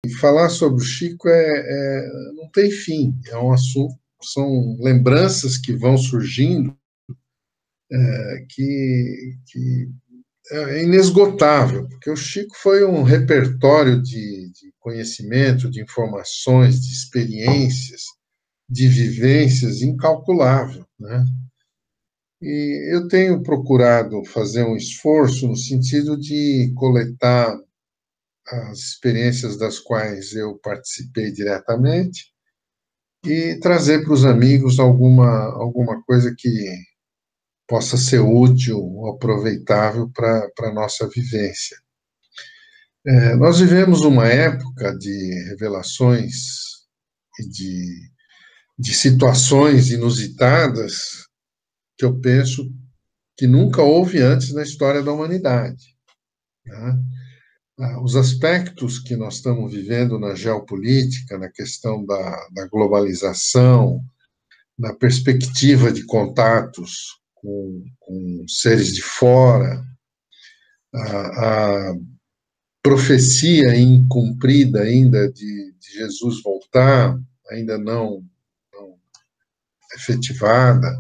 falar sobre o Chico não tem fim, é um assunto, são lembranças que vão surgindo que é inesgotável, porque o Chico foi um repertório de conhecimento, de informações, de experiências, de vivências incalculável, né? E eu tenho procurado fazer um esforço no sentido de coletar as experiências das quais eu participei diretamente e trazer para os amigos alguma coisa que possa ser útil ou aproveitável para a nossa vivência. Nós vivemos uma época de revelações e de situações inusitadas que eu penso que nunca houve antes na história da humanidade, né? Os aspectos que nós estamos vivendo na geopolítica, na questão da globalização, na perspectiva de contatos com seres de fora, a profecia incumprida ainda de Jesus voltar, ainda não efetivada,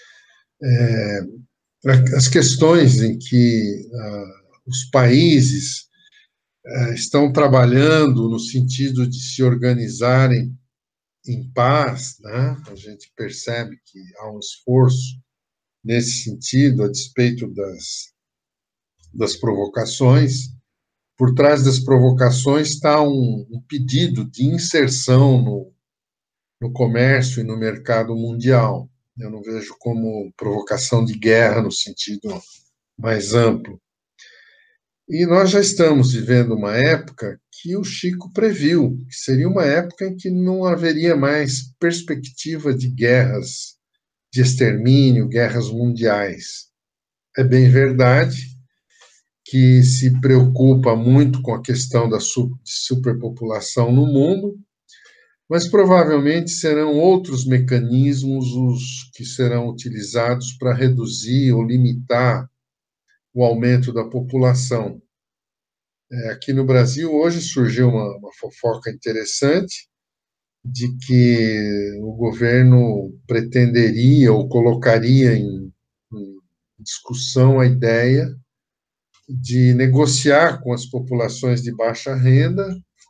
as questões em que os países estão trabalhando no sentido de se organizarem em paz, né? A gente percebe que há um esforço nesse sentido, a despeito das provocações. Por trás das provocações está um pedido de inserção no comércio e no mercado mundial. Eu não vejo como provocação de guerra no sentido mais amplo. E nós já estamos vivendo uma época que o Chico previu, que seria uma época em que não haveria mais perspectiva de guerras de extermínio, guerras mundiais. É bem verdade que se preocupa muito com a questão da superpopulação no mundo, mas provavelmente serão outros mecanismos os que serão utilizados para reduzir ou limitar o aumento da população. Aqui no Brasil, hoje surgiu uma fofoca interessante de que o governo pretenderia ou colocaria em discussão a ideia de negociar com as populações de baixa renda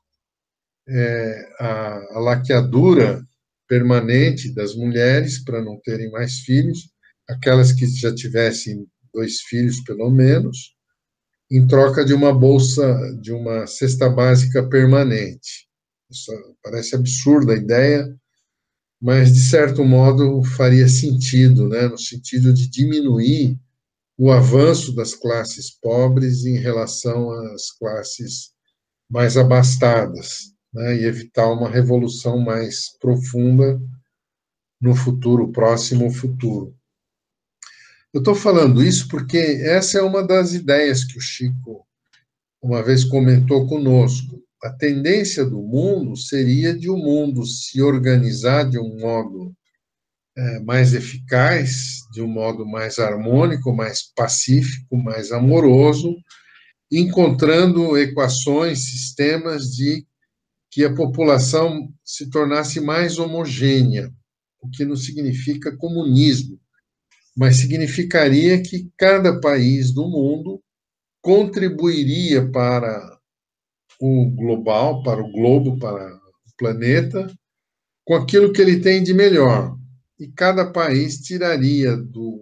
a laqueadura permanente das mulheres para não terem mais filhos, aquelas que já tivessem 2 filhos pelo menos, em troca de uma bolsa, de uma cesta básica permanente. Isso parece absurda a ideia, mas de certo modo faria sentido, né, no sentido de diminuir o avanço das classes pobres em relação às classes mais abastadas, né, e evitar uma revolução mais profunda no futuro, próximo futuro. Eu estou falando isso porque essa é uma das ideias que o Chico uma vez comentou conosco. A tendência do mundo seria de o mundo se organizar de um modo mais eficaz, de um modo mais harmônico, mais pacífico, mais amoroso, encontrando equações, sistemas de que a população se tornasse mais homogênea, o que não significa comunismo, mas significaria que cada país do mundo contribuiria para o global, para o globo, para o planeta, com aquilo que ele tem de melhor. E cada país tiraria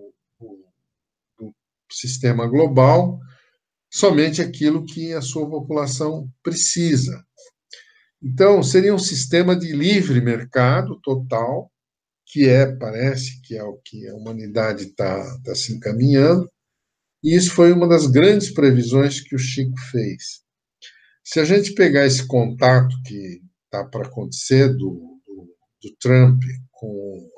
do sistema global somente aquilo que a sua população precisa. Então, seria um sistema de livre mercado total, parece que é o que a humanidade está se encaminhando, e isso foi uma das grandes previsões que o Chico fez. Se a gente pegar esse contato que está para acontecer do Trump com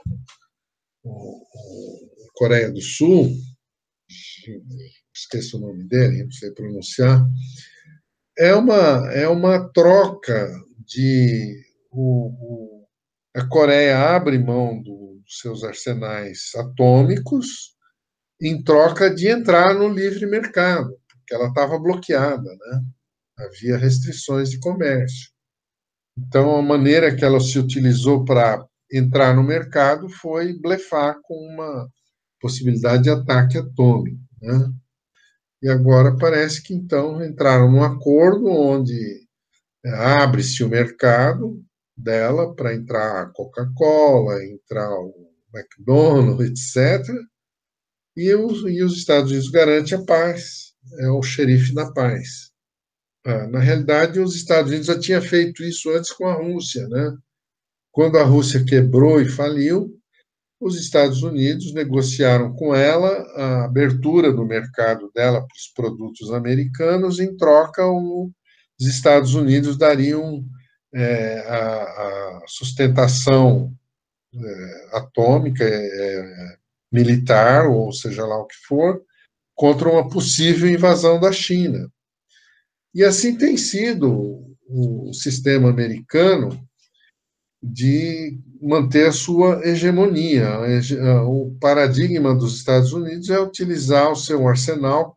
a Coreia do Sul, esqueço o nome dele, não sei pronunciar, é uma troca de a Coreia abre mão dos seus arsenais atômicos em troca de entrar no livre mercado, porque ela estava bloqueada, né? Havia restrições de comércio. Então, a maneira que ela se utilizou para entrar no mercado foi blefar com uma possibilidade de ataque atômico, né? E agora parece que, então, entraram num acordo onde abre-se o mercado dela para entrar a Coca-Cola, entrar o McDonald's, etc. E os Estados Unidos garante a paz, é o xerife da paz. Na realidade, os Estados Unidos já tinha feito isso antes com a Rússia, né? Quando a Rússia quebrou e faliu, os Estados Unidos negociaram com ela a abertura do mercado dela para os produtos americanos, em troca, os Estados Unidos dariam a sustentação atômica, militar, ou seja lá o que for, contra uma possível invasão da China. E assim tem sido o sistema americano de manter a sua hegemonia. O paradigma dos Estados Unidos é utilizar o seu arsenal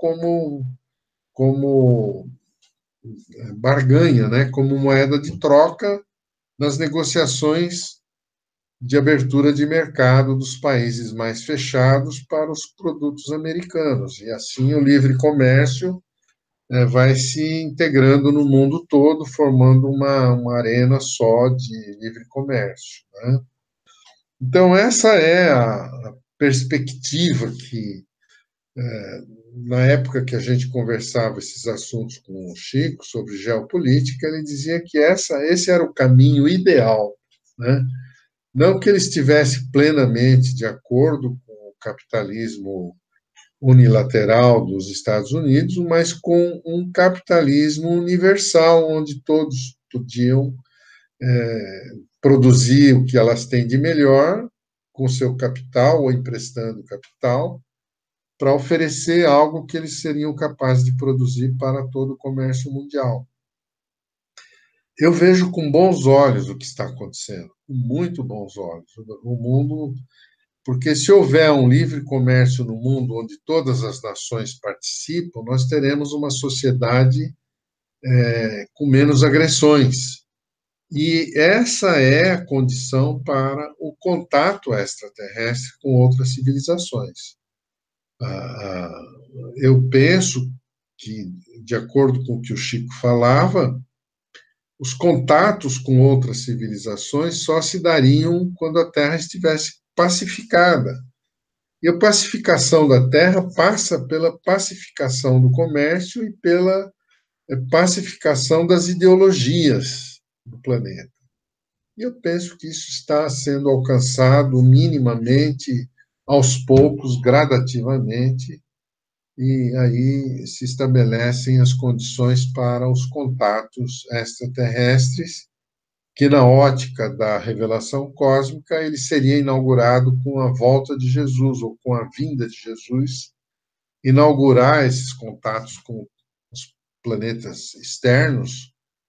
como barganha, né? Como moeda de troca nas negociações de abertura de mercado dos países mais fechados para os produtos americanos. E assim o livre comércio vai se integrando no mundo todo, formando uma arena só de livre comércio, né? Então, essa é a perspectiva que, na época que a gente conversava esses assuntos com o Chico sobre geopolítica, ele dizia que esse era o caminho ideal, né? Não que ele estivesse plenamente de acordo com o capitalismo unilateral dos Estados Unidos, mas com um capitalismo universal, onde todos podiam produzir o que elas têm de melhor com seu capital ou emprestando capital para oferecer algo que eles seriam capazes de produzir para todo o comércio mundial. Eu vejo com bons olhos o que está acontecendo, com muito bons olhos. O mundo, porque se houver um livre comércio no mundo onde todas as nações participam, nós teremos uma sociedade com menos agressões. E essa é a condição para o contato extraterrestre com outras civilizações. Eu penso que, de acordo com o que o Chico falava, os contatos com outras civilizações só se dariam quando a Terra estivesse pacificada. E a pacificação da Terra passa pela pacificação do comércio e pela pacificação das ideologias do planeta. E eu penso que isso está sendo alcançado minimamente, aos poucos, gradativamente, e aí se estabelecem as condições para os contatos extraterrestres, que na ótica da revelação cósmica ele seria inaugurado com a volta de Jesus ou com a vinda de Jesus, inaugurar esses contatos com os planetas externos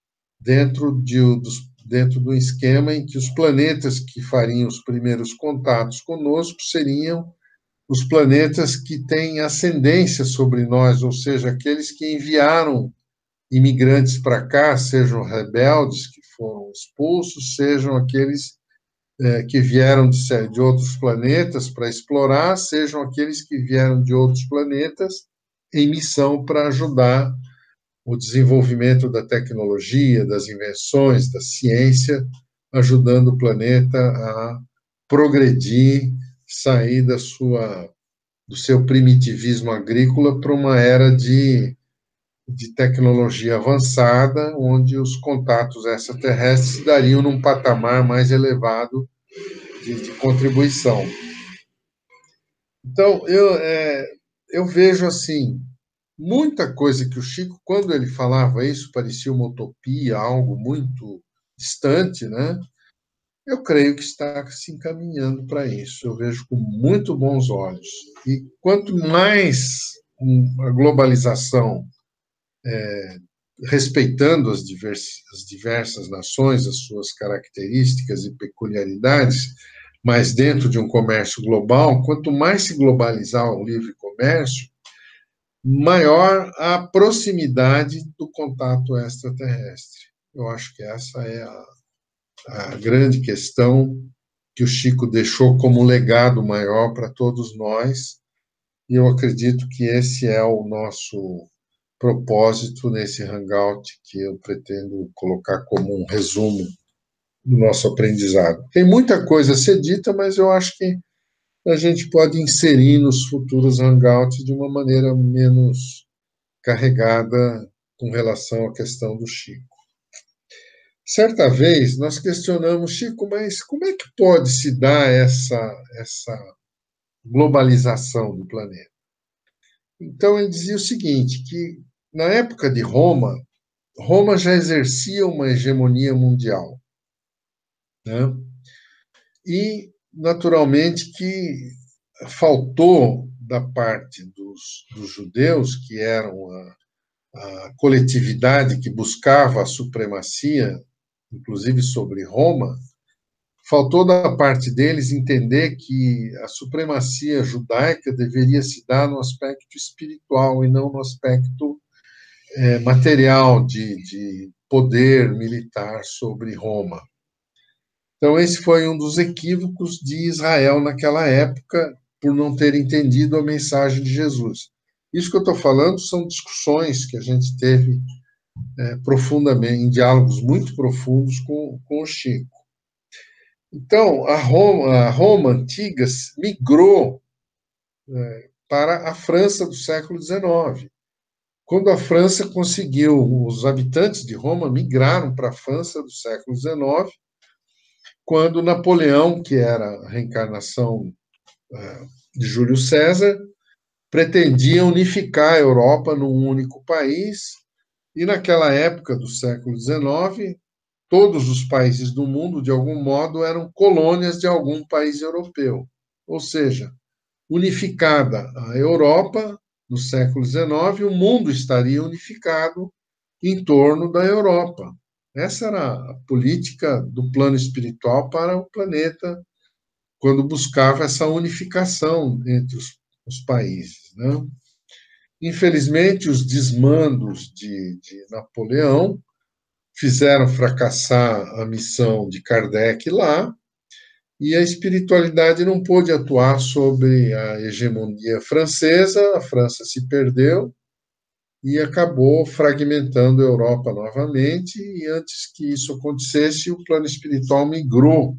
dentro do esquema em que os planetas que fariam os primeiros contatos conosco seriam os planetas que têm ascendência sobre nós, ou seja, aqueles que enviaram imigrantes para cá, sejam rebeldes que foram expulsos, sejam aqueles que vieram de outros planetas para explorar, sejam aqueles que vieram de outros planetas em missão para ajudar o desenvolvimento da tecnologia, das invenções, da ciência, ajudando o planeta a progredir, sair do seu primitivismo agrícola para uma era de tecnologia avançada, onde os contatos extraterrestres dariam num patamar mais elevado de contribuição. Então, eu vejo assim, muita coisa que o Chico, quando ele falava isso, parecia uma utopia, algo muito distante, né? Eu creio que está se encaminhando para isso. Eu vejo com muito bons olhos. E quanto mais a globalização, respeitando as diversas nações, as suas características e peculiaridades, mas dentro de um comércio global, quanto mais se globalizar o livre comércio, maior a proximidade do contato extraterrestre. Eu acho que essa é a grande questão que o Chico deixou como legado maior para todos nós, e eu acredito que esse é o nosso propósito nesse hangout que eu pretendo colocar como um resumo do nosso aprendizado. Tem muita coisa a ser dita, mas eu acho que a gente pode inserir nos futuros hangouts de uma maneira menos carregada com relação à questão do Chico. Certa vez nós questionamos, Chico, mas como é que pode se dar essa globalização do planeta? Então ele dizia o seguinte, que na época de Roma, Roma já exercia uma hegemonia mundial, né? E naturalmente que faltou da parte dos judeus, que eram a coletividade que buscava a supremacia, inclusive sobre Roma, faltou da parte deles entender que a supremacia judaica deveria se dar no aspecto espiritual e não no aspecto material de poder militar sobre Roma. Então, esse foi um dos equívocos de Israel naquela época, por não ter entendido a mensagem de Jesus. Isso que eu estou falando são discussões que a gente teve profundamente, em diálogos muito profundos com o Chico. Então, a Roma antiga migrou para a França do século XIX. Quando a França conseguiu, os habitantes de Roma migraram para a França do século XIX, quando Napoleão, que era a reencarnação de Júlio César, pretendia unificar a Europa num único país, e naquela época do século XIX, todos os países do mundo, de algum modo, eram colônias de algum país europeu. Ou seja, unificada a Europa, no século XIX, o mundo estaria unificado em torno da Europa. Essa era a política do plano espiritual para o planeta, quando buscava essa unificação entre os países, né? Infelizmente, os desmandos de Napoleão fizeram fracassar a missão de Kardec lá, e a espiritualidade não pôde atuar sobre a hegemonia francesa, a França se perdeu e acabou fragmentando a Europa novamente, e antes que isso acontecesse, o plano espiritual migrou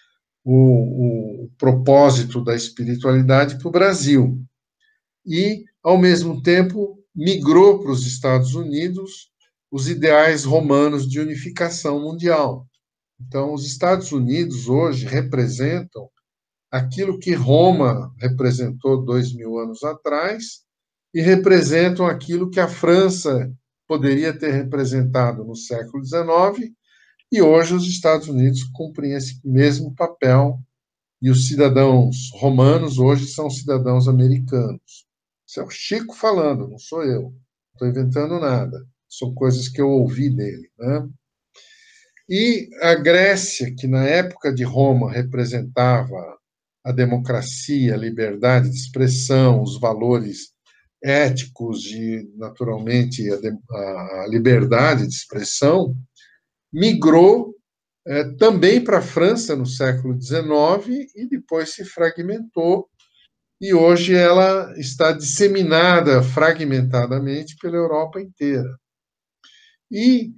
o propósito da espiritualidade para o Brasil. E, ao mesmo tempo, migrou para os Estados Unidos os ideais romanos de unificação mundial. Então, os Estados Unidos hoje representam aquilo que Roma representou 2000 anos atrás e representam aquilo que a França poderia ter representado no século XIX, e hoje os Estados Unidos cumprem esse mesmo papel, e os cidadãos romanos hoje são cidadãos americanos. Isso é o Chico falando, não sou eu. Não estou inventando nada. São coisas que eu ouvi dele, né? E a Grécia, que na época de Roma representava a democracia, a liberdade de expressão, os valores éticos e, naturalmente, a liberdade de expressão, migrou também para a França no século XIX e depois se fragmentou, e hoje ela está disseminada fragmentadamente pela Europa inteira. E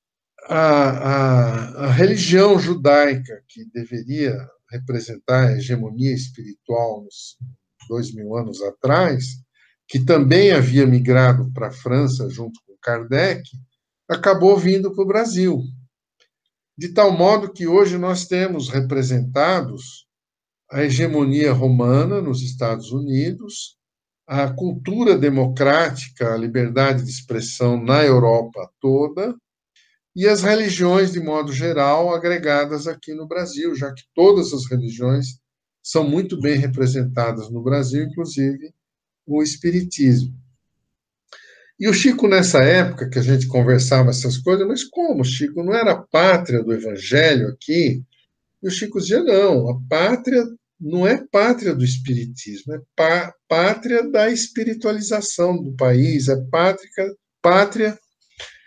a religião judaica, que deveria representar a hegemonia espiritual nos 2000 anos atrás, que também havia migrado para a França junto com Kardec, acabou vindo para o Brasil. De tal modo que hoje nós temos representados a hegemonia romana nos Estados Unidos, a cultura democrática, a liberdade de expressão na Europa toda, e as religiões, de modo geral, agregadas aqui no Brasil, já que todas as religiões são muito bem representadas no Brasil, inclusive o Espiritismo. E o Chico, nessa época que a gente conversava essas coisas, mas como, Chico, não era a pátria do Evangelho aqui? E o Chico dizia, não, a pátria não é pátria do Espiritismo, é pátria da espiritualização do país, é pátria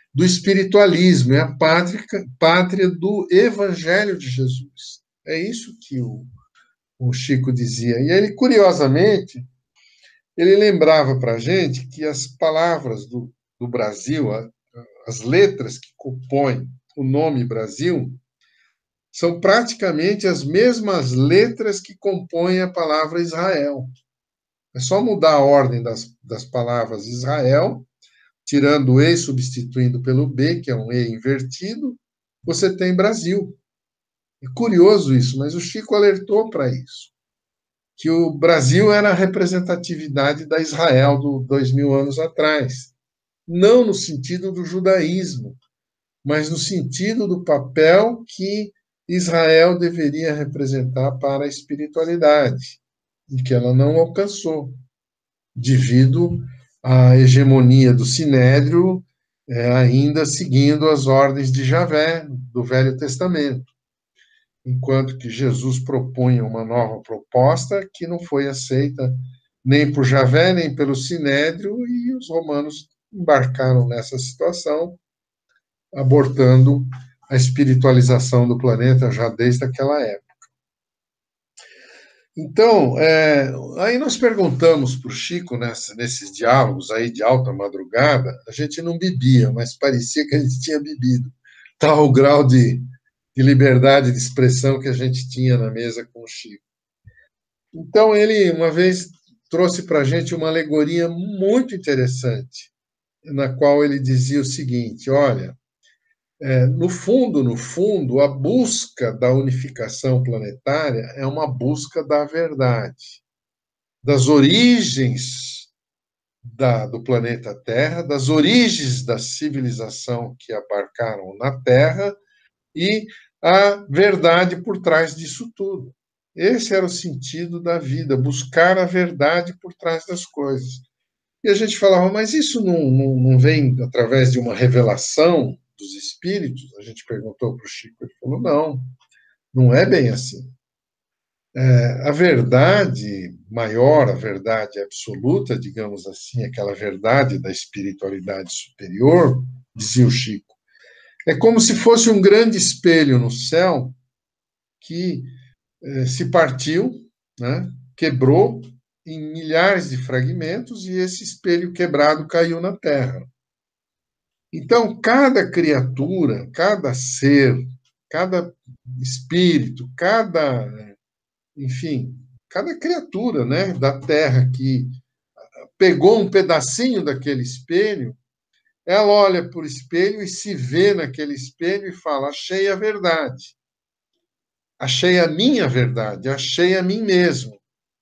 do espiritualismo, é a pátria do Evangelho de Jesus. É isso que o Chico dizia. E ele, curiosamente, ele lembrava para a gente que as palavras do Brasil, as letras que compõem o nome Brasil, são praticamente as mesmas letras que compõem a palavra Israel. É só mudar a ordem das palavras Israel, tirando o E, substituindo pelo B, que é um E invertido, você tem Brasil. É curioso isso, mas o Chico alertou para isso, que o Brasil era a representatividade da Israel do 2000 anos atrás. Não no sentido do judaísmo, mas no sentido do papel que Israel deveria representar para a espiritualidade, e que ela não alcançou, devido à hegemonia do Sinédrio, ainda seguindo as ordens de Javé, do Velho Testamento, enquanto que Jesus propunha uma nova proposta que não foi aceita nem por Javé, nem pelo Sinédrio, e os romanos embarcaram nessa situação, abortando a espiritualização do planeta já desde aquela época. Então, aí nós perguntamos para o Chico, nesses diálogos aí de alta madrugada, a gente não bebia, mas parecia que a gente tinha bebido, tal o grau de liberdade de expressão que a gente tinha na mesa com o Chico. Então, ele, uma vez, trouxe para a gente uma alegoria muito interessante, na qual ele dizia o seguinte: olha, no fundo, a busca da unificação planetária é uma busca da verdade, das origens do planeta Terra, das origens da civilização que abarcaram na Terra e a verdade por trás disso tudo. Esse era o sentido da vida, buscar a verdade por trás das coisas. E a gente falava, mas isso não vem através de uma revelação dos espíritos? A gente perguntou para o Chico, ele falou, não é bem assim. A verdade maior, a verdade absoluta, digamos assim, aquela verdade da espiritualidade superior, dizia o Chico, é como se fosse um grande espelho no céu que se partiu, né, quebrou em milhares de fragmentos e esse espelho quebrado caiu na Terra. Então, cada criatura, cada ser, cada espírito, enfim, cada criatura, né, da Terra que pegou um pedacinho daquele espelho, ela olha para o espelho e se vê naquele espelho e fala: achei a verdade, achei a minha verdade, achei a mim mesmo.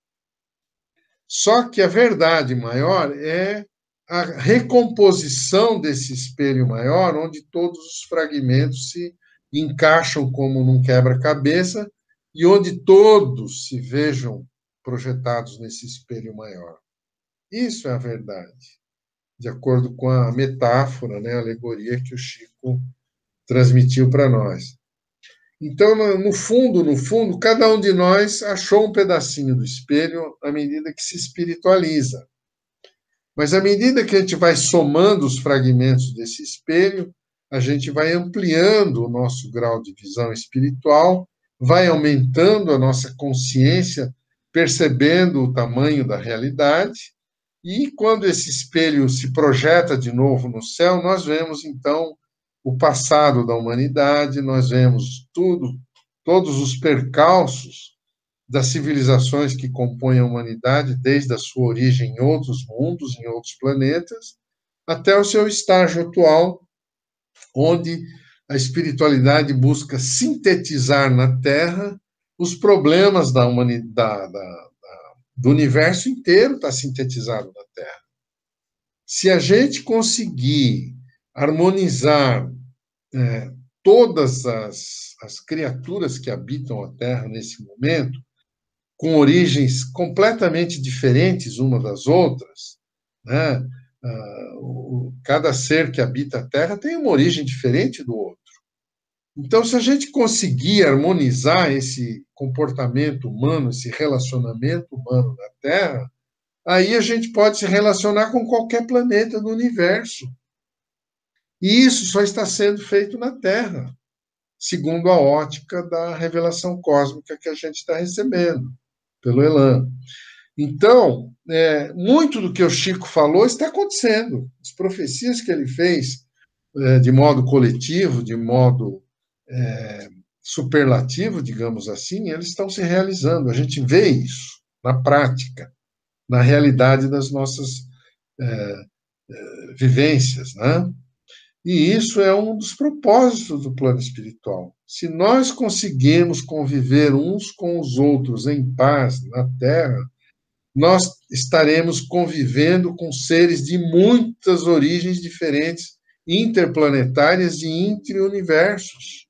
Só que a verdade maior é a recomposição desse espelho maior, onde todos os fragmentos se encaixam como num quebra-cabeça e onde todos se vejam projetados nesse espelho maior. Isso é a verdade, de acordo com a metáfora, né, a alegoria que o Chico transmitiu para nós. Então, no fundo, cada um de nós achou um pedacinho do espelho à medida que se espiritualiza. Mas à medida que a gente vai somando os fragmentos desse espelho, a gente vai ampliando o nosso grau de visão espiritual, vai aumentando a nossa consciência, percebendo o tamanho da realidade, e quando esse espelho se projeta de novo no céu, nós vemos então o passado da humanidade, nós vemos todos os percalços das civilizações que compõem a humanidade, desde a sua origem em outros mundos, em outros planetas, até o seu estágio atual, onde a espiritualidade busca sintetizar na Terra os problemas da humanidade, do universo inteiro está sintetizado na Terra. Se a gente conseguir harmonizar todas as criaturas que habitam a Terra nesse momento, com origens completamente diferentes uma das outras, né? Cada ser que habita a Terra tem uma origem diferente do outro. Então, se a gente conseguir harmonizar esse comportamento humano, esse relacionamento humano na Terra, aí a gente pode se relacionar com qualquer planeta do universo. E isso só está sendo feito na Terra, segundo a ótica da revelação cósmica que a gente está recebendo pelo Elan. Então, muito do que o Chico falou está acontecendo. As profecias que ele fez de modo coletivo, de modo superlativo, digamos assim, eles estão se realizando. A gente vê isso na prática, na realidade das nossas vivências, né? E isso é um dos propósitos do plano espiritual. Se nós conseguirmos conviver uns com os outros em paz na Terra, nós estaremos convivendo com seres de muitas origens diferentes, interplanetárias e intra-universos.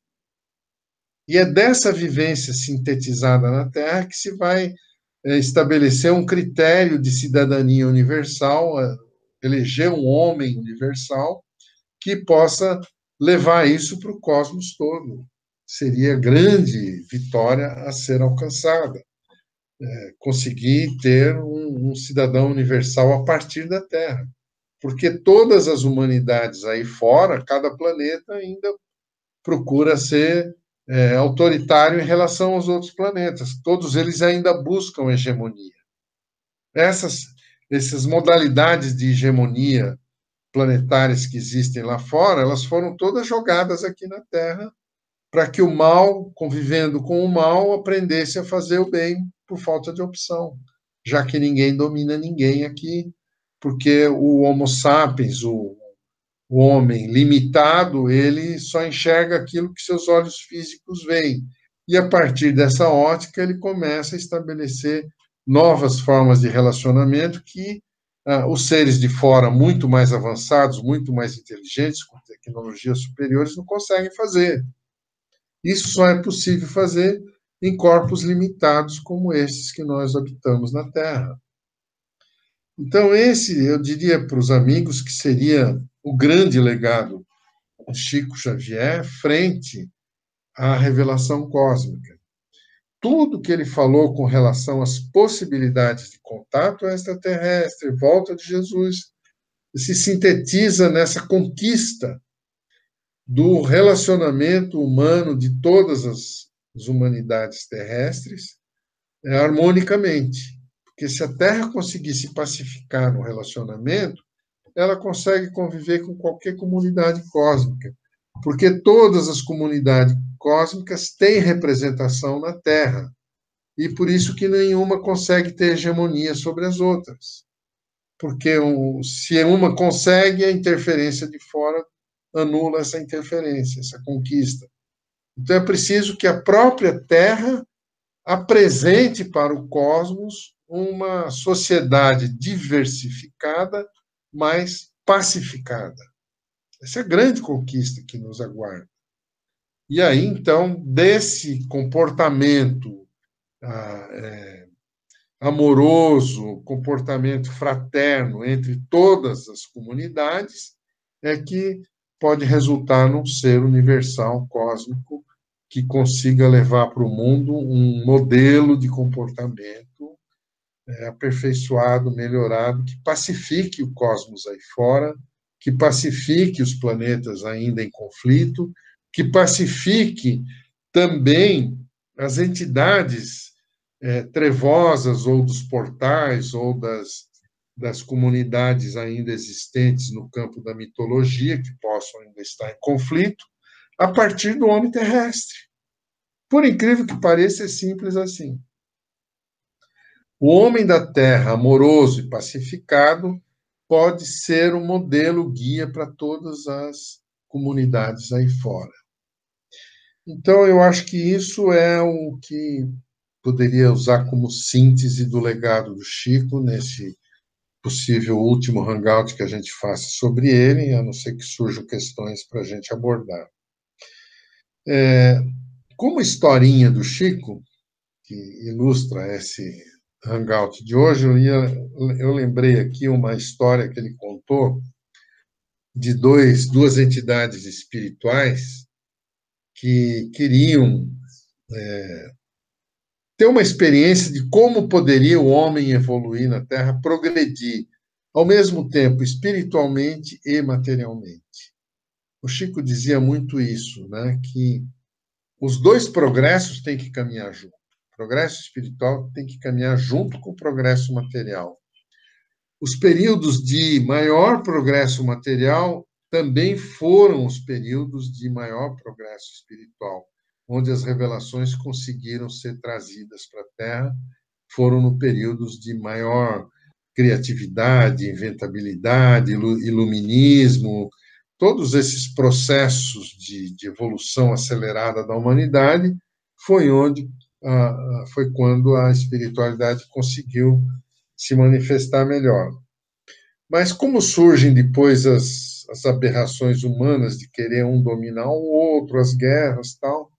E é dessa vivência sintetizada na Terra que se vai estabelecer um critério de cidadania universal, eleger um homem universal que possa levar isso para o cosmos todo. Seria grande vitória a ser alcançada. Conseguir ter um cidadão universal a partir da Terra. Porque todas as humanidades aí fora, cada planeta ainda procura ser autoritário em relação aos outros planetas. Todos eles ainda buscam hegemonia. Essas, essas modalidades de hegemonia planetárias que existem lá fora, elas foram todas jogadas aqui na Terra para que o mal, convivendo com o mal, aprendesse a fazer o bem por falta de opção, já que ninguém domina ninguém aqui, porque o Homo sapiens, o homem limitado, ele só enxerga aquilo que seus olhos físicos veem. E a partir dessa ótica, ele começa a estabelecer novas formas de relacionamento que os seres de fora, muito mais avançados, muito mais inteligentes, com tecnologias superiores, não conseguem fazer. Isso só é possível fazer em corpos limitados como esses que nós habitamos na Terra. Então, esse, eu diria para os amigos, que seria o grande legado do Chico Xavier frente à revelação cósmica. Tudo que ele falou com relação às possibilidades de contato extraterrestre, volta de Jesus, se sintetiza nessa conquista do relacionamento humano de todas as humanidades terrestres harmonicamente. Porque se a Terra conseguir se pacificar no relacionamento, ela consegue conviver com qualquer comunidade cósmica. Porque todas as comunidades cósmicas têm representação na Terra. E por isso que nenhuma consegue ter hegemonia sobre as outras. Porque se uma consegue, a interferência de fora anula essa interferência, essa conquista. Então é preciso que a própria Terra apresente para o cosmos uma sociedade diversificada, mas pacificada. Essa é a grande conquista que nos aguarda. E aí, então, desse comportamento amoroso, comportamento fraterno entre todas as comunidades, é que pode resultar num ser universal cósmico que consiga levar para o mundo um modelo de comportamento aperfeiçoado, melhorado, que pacifique o cosmos aí fora, que pacifique os planetas ainda em conflito, que pacifique também as entidades trevosas ou dos portais ou das comunidades ainda existentes no campo da mitologia, que possam ainda estar em conflito, a partir do homem terrestre. Por incrível que pareça, é simples assim. O homem da terra, amoroso e pacificado, pode ser um modelo guia para todas as comunidades aí fora. Então, eu acho que isso é o que poderia usar como síntese do legado do Chico nesse possível último hangout que a gente faça sobre ele, a não ser que surjam questões para a gente abordar. Como historinha do Chico, que ilustra esse hangout de hoje, eu lembrei aqui uma história que ele contou de duas entidades espirituais que queriam ter uma experiência de como poderia o homem evoluir na Terra, progredir, ao mesmo tempo espiritualmente e materialmente. O Chico dizia muito isso, né? Que os dois progressos têm que caminhar junto. O progresso espiritual tem que caminhar junto com o progresso material. Os períodos de maior progresso material também foram os períodos de maior progresso espiritual, onde as revelações conseguiram ser trazidas para a Terra, foram no períodos de maior criatividade, inventabilidade, iluminismo, todos esses processos de evolução acelerada da humanidade, foi onde foi quando a espiritualidade conseguiu se manifestar melhor. Mas como surgem depois as aberrações humanas de querer um dominar o outro, as guerras, tal?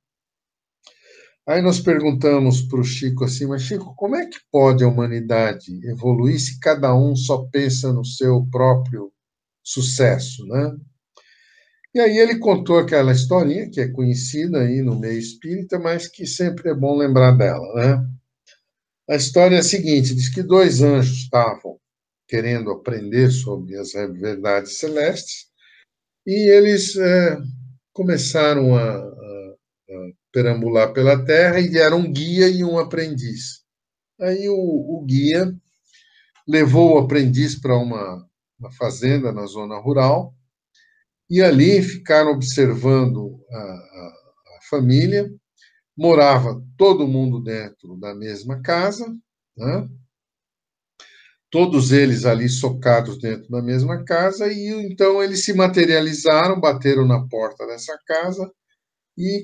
Aí nós perguntamos para o Chico assim, mas Chico, como é que pode a humanidade evoluir se cada um só pensa no seu próprio sucesso, né? E aí ele contou aquela historinha que é conhecida aí no meio espírita, mas que sempre é bom lembrar dela, né? A história é a seguinte, diz que dois anjos estavam querendo aprender sobre as verdades celestes e eles começaram a perambular pela terra e deram um guia e um aprendiz. Aí o guia levou o aprendiz para uma fazenda na zona rural e ali ficaram observando a família. Morava todo mundo dentro da mesma casa, né? Todos eles ali socados dentro da mesma casa, e então eles se materializaram, bateram na porta dessa casa e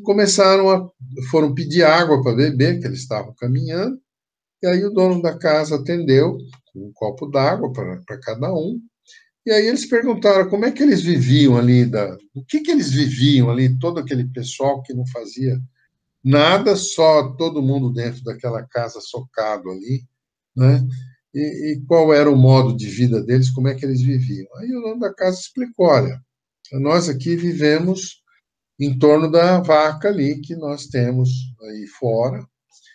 foram pedir água para beber, que eles estavam caminhando, e aí o dono da casa atendeu com um copo d'água para cada um, e aí eles perguntaram como é que eles viviam ali, o que eles viviam ali, todo aquele pessoal que não fazia nada, só todo mundo dentro daquela casa socado ali, né? E qual era o modo de vida deles, como é que eles viviam. Aí o dono da casa explicou, olha, nós aqui vivemos em torno da vaca ali que nós temos aí fora,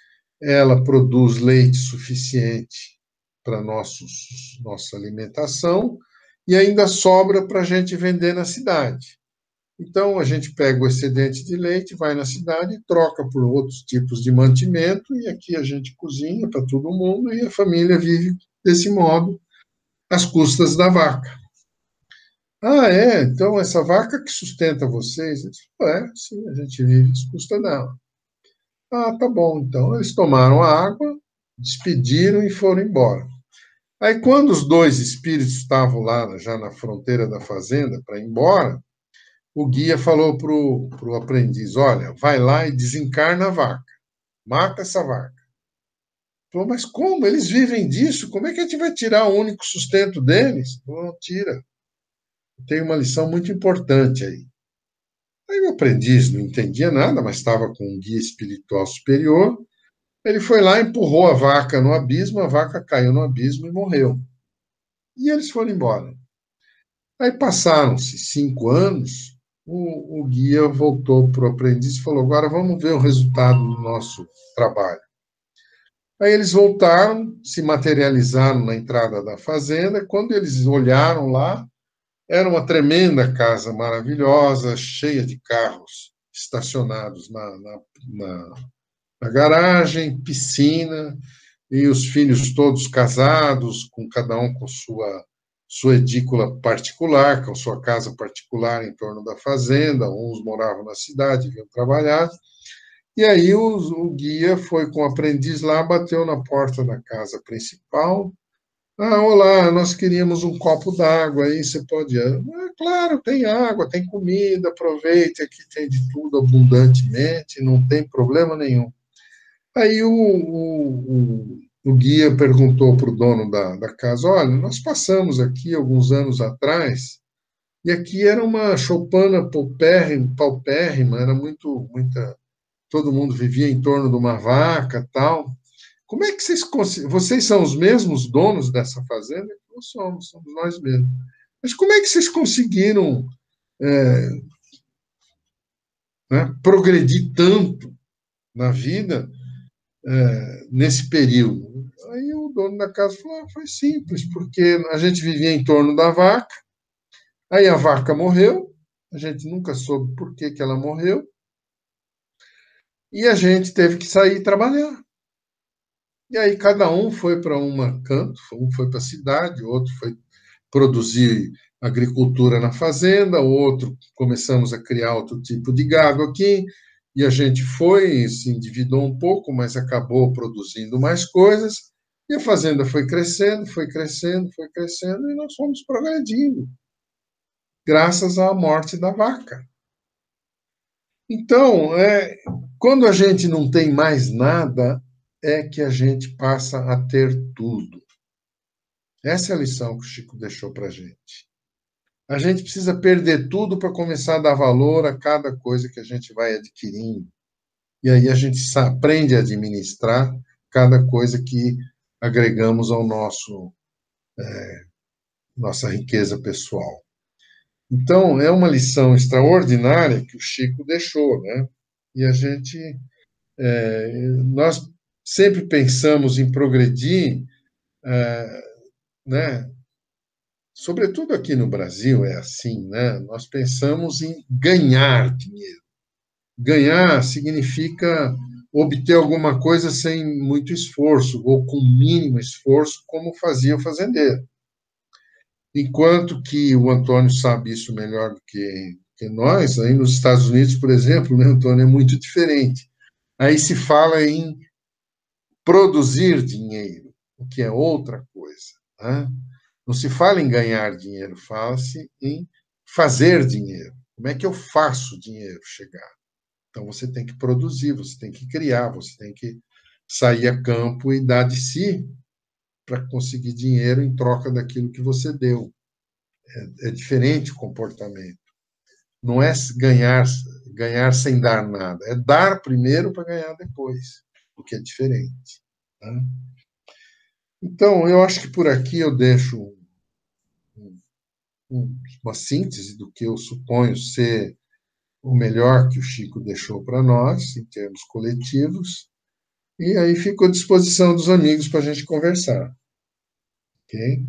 ela produz leite suficiente para nossa alimentação e ainda sobra para a gente vender na cidade. Então, a gente pega o excedente de leite, vai na cidade e troca por outros tipos de mantimento, e aqui a gente cozinha para todo mundo e a família vive desse modo, às custas da vaca. Ah, é? Então essa vaca que sustenta vocês? Eu disse, sim, a gente vive às custas dela. Ah, tá bom. Então eles tomaram a água, despediram e foram embora. Aí, quando os dois espíritos estavam lá, já na fronteira da fazenda, para ir embora, o guia falou para o aprendiz: olha, vai lá e desencarna a vaca, mata essa vaca. Falou, mas como? Eles vivem disso? Como é que a gente vai tirar o único sustento deles? Falou, tira. Tem uma lição muito importante aí. Aí o aprendiz não entendia nada, mas estava com um guia espiritual superior. Ele foi lá, empurrou a vaca no abismo, a vaca caiu no abismo e morreu. E eles foram embora. Aí passaram-se 5 anos, o guia voltou para o aprendiz e falou: agora vamos ver o resultado do nosso trabalho. Aí eles voltaram, se materializaram na entrada da fazenda. Quando eles olharam lá, era uma tremenda casa maravilhosa, cheia de carros estacionados na garagem, piscina, e os filhos todos casados, com cada um com sua edícula particular, com sua casa particular em torno da fazenda. Uns moravam na cidade, vinham trabalhar. E aí o guia foi com o aprendiz lá, bateu na porta da casa principal. Ah, olá, nós queríamos um copo d'água aí, você pode. Claro, tem água, tem comida, aproveite, aqui tem de tudo abundantemente, não tem problema nenhum. Aí o guia perguntou para o dono da casa: olha, nós passamos aqui alguns anos atrás, e aqui era uma choupana paupérrima, era muita. Todo mundo vivia em torno de uma vaca tal. Como é que vocês são os mesmos donos dessa fazenda? Nós somos nós mesmos. Mas como é que vocês conseguiram progredir tanto na vida nesse período? Aí o dono da casa falou: foi simples, porque a gente vivia em torno da vaca, aí a vaca morreu, a gente nunca soube por que que ela morreu, e a gente teve que sair trabalhar. E aí cada um foi para um canto, um foi para a cidade, o outro foi produzir agricultura na fazenda, o outro começamos a criar outro tipo de gado aqui, e a gente foi, se endividou um pouco, mas acabou produzindo mais coisas, e a fazenda foi crescendo, foi crescendo, foi crescendo, e nós fomos progredindo, graças à morte da vaca. Então, quando a gente não tem mais nada, é que a gente passa a ter tudo. Essa é a lição que o Chico deixou para a gente. A gente precisa perder tudo para começar a dar valor a cada coisa que a gente vai adquirindo. E aí a gente aprende a administrar cada coisa que agregamos ao nossa riqueza pessoal. Então, é uma lição extraordinária que o Chico deixou, né? E nós sempre pensamos em progredir, né? Sobretudo aqui no Brasil é assim, né? Nós pensamos em ganhar dinheiro. Ganhar significa obter alguma coisa sem muito esforço, ou com mínimo esforço, como fazia o fazendeiro. Enquanto que o Antônio sabe isso melhor do que nós, aí nos Estados Unidos, por exemplo, né, Antônio, é muito diferente. Aí se fala em produzir dinheiro, o que é outra coisa. Né? Não se fala em ganhar dinheiro, fala-se em fazer dinheiro. Como é que eu faço o dinheiro chegar? Então você tem que produzir, você tem que criar, você tem que sair a campo e dar de si para conseguir dinheiro em troca daquilo que você deu. É diferente o comportamento. Não é ganhar sem dar nada, é dar primeiro para ganhar depois, o que é diferente. Né? Então, eu acho que por aqui eu deixo uma síntese do que eu suponho ser o melhor que o Chico deixou para nós, em termos coletivos, e aí fico à disposição dos amigos para a gente conversar. Ok?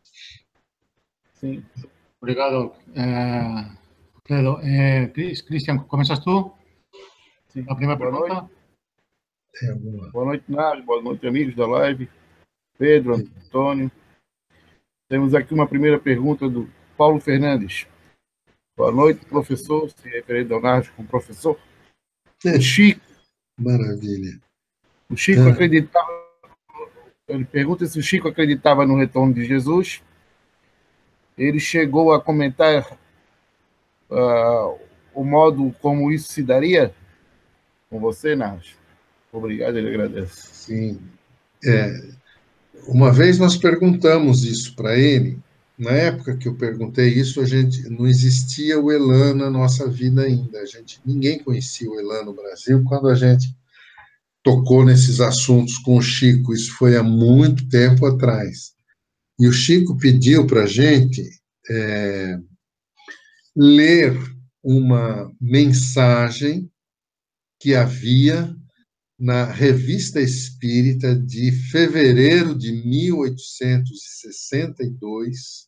Sim. Obrigado, Pedro. Cristian, começas tu? Sim. A primeira Boa pergunta? Noite. Boa noite, Nádio. Boa noite, amigos da live. Pedro, Antônio. Temos aqui uma primeira pergunta do Paulo Fernandes. Boa noite, professor. Se referindo ao Nádio como professor. O Chico. Maravilha. O Chico acreditava. Ele pergunta se o Chico acreditava no retorno de Jesus. Ele chegou a comentar o modo como isso se daria com você, Nádio. Obrigado, ele agradece. Sim. Uma vez nós perguntamos isso para ele. Na época que eu perguntei isso, a gente não existia o Elan na nossa vida ainda. Ninguém conhecia o Elan no Brasil quando a gente tocou nesses assuntos com o Chico. Isso foi há muito tempo atrás. E o Chico pediu para a gente ler uma mensagem que havia na Revista Espírita de fevereiro de 1862,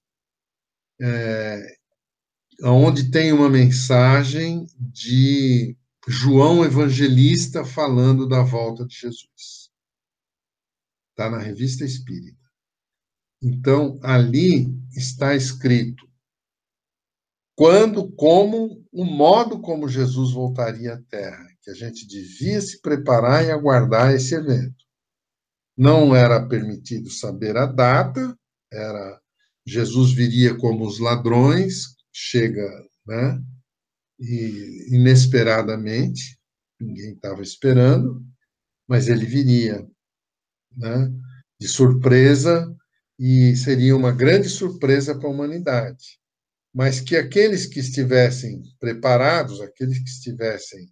onde tem uma mensagem de João Evangelista falando da volta de Jesus. Está na Revista Espírita. Então, ali está escrito quando, como, o modo como Jesus voltaria à Terra, que a gente devia se preparar e aguardar esse evento. Não era permitido saber a data, era Jesus viria como os ladrões, chega, né, e inesperadamente, ninguém estava esperando, mas ele viria, né, de surpresa, e seria uma grande surpresa para a humanidade. Mas que aqueles que estivessem preparados, aqueles que estivessem,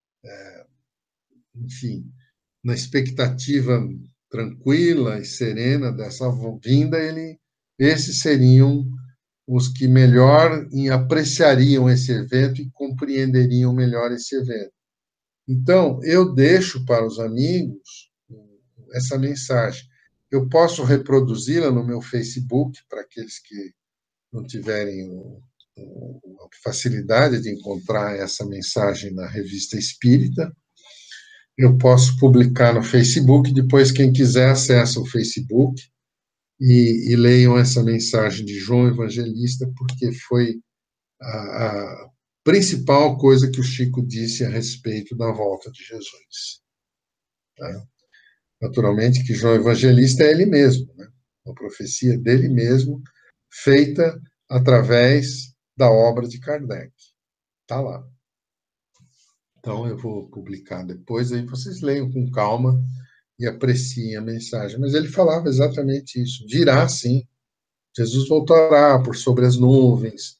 enfim, na expectativa tranquila e serena dessa vinda, esses seriam os que melhor apreciariam esse evento e compreenderiam melhor esse evento. Então, eu deixo para os amigos essa mensagem. Eu posso reproduzi-la no meu Facebook, para aqueles que não tiverem a facilidade de encontrar essa mensagem na Revista Espírita. Eu posso publicar no Facebook, depois quem quiser acessa o Facebook e leiam essa mensagem de João Evangelista, porque foi a principal coisa que o Chico disse a respeito da volta de Jesus. Tá? Naturalmente que João Evangelista é ele mesmo, né? Uma profecia dele mesmo, feita através da obra de Kardec. Está lá. Então, eu vou publicar depois, aí vocês leiam com calma e apreciem a mensagem. Mas ele falava exatamente isso. Virá, sim. Jesus voltará por sobre as nuvens,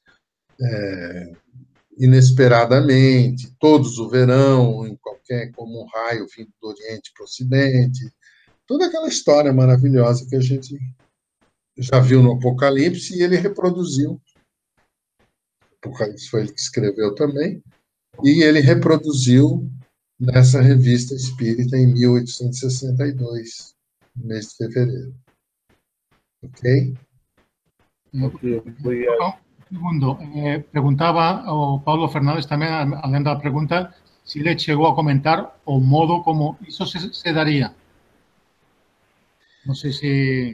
inesperadamente, todos o verão, em qualquer, como um raio vindo do Oriente para o Ocidente. Toda aquela história maravilhosa que a gente já viu no Apocalipse e ele reproduziu. O Apocalipse foi ele que escreveu também. E ele reproduziu nessa revista espírita em 1862, no mês de fevereiro. Ok? Ok, obrigado. Segundo, preguntaba o Paulo Fernández también, além da pergunta, se ele chegou a comentar o modo como isso se daria. Não sei se...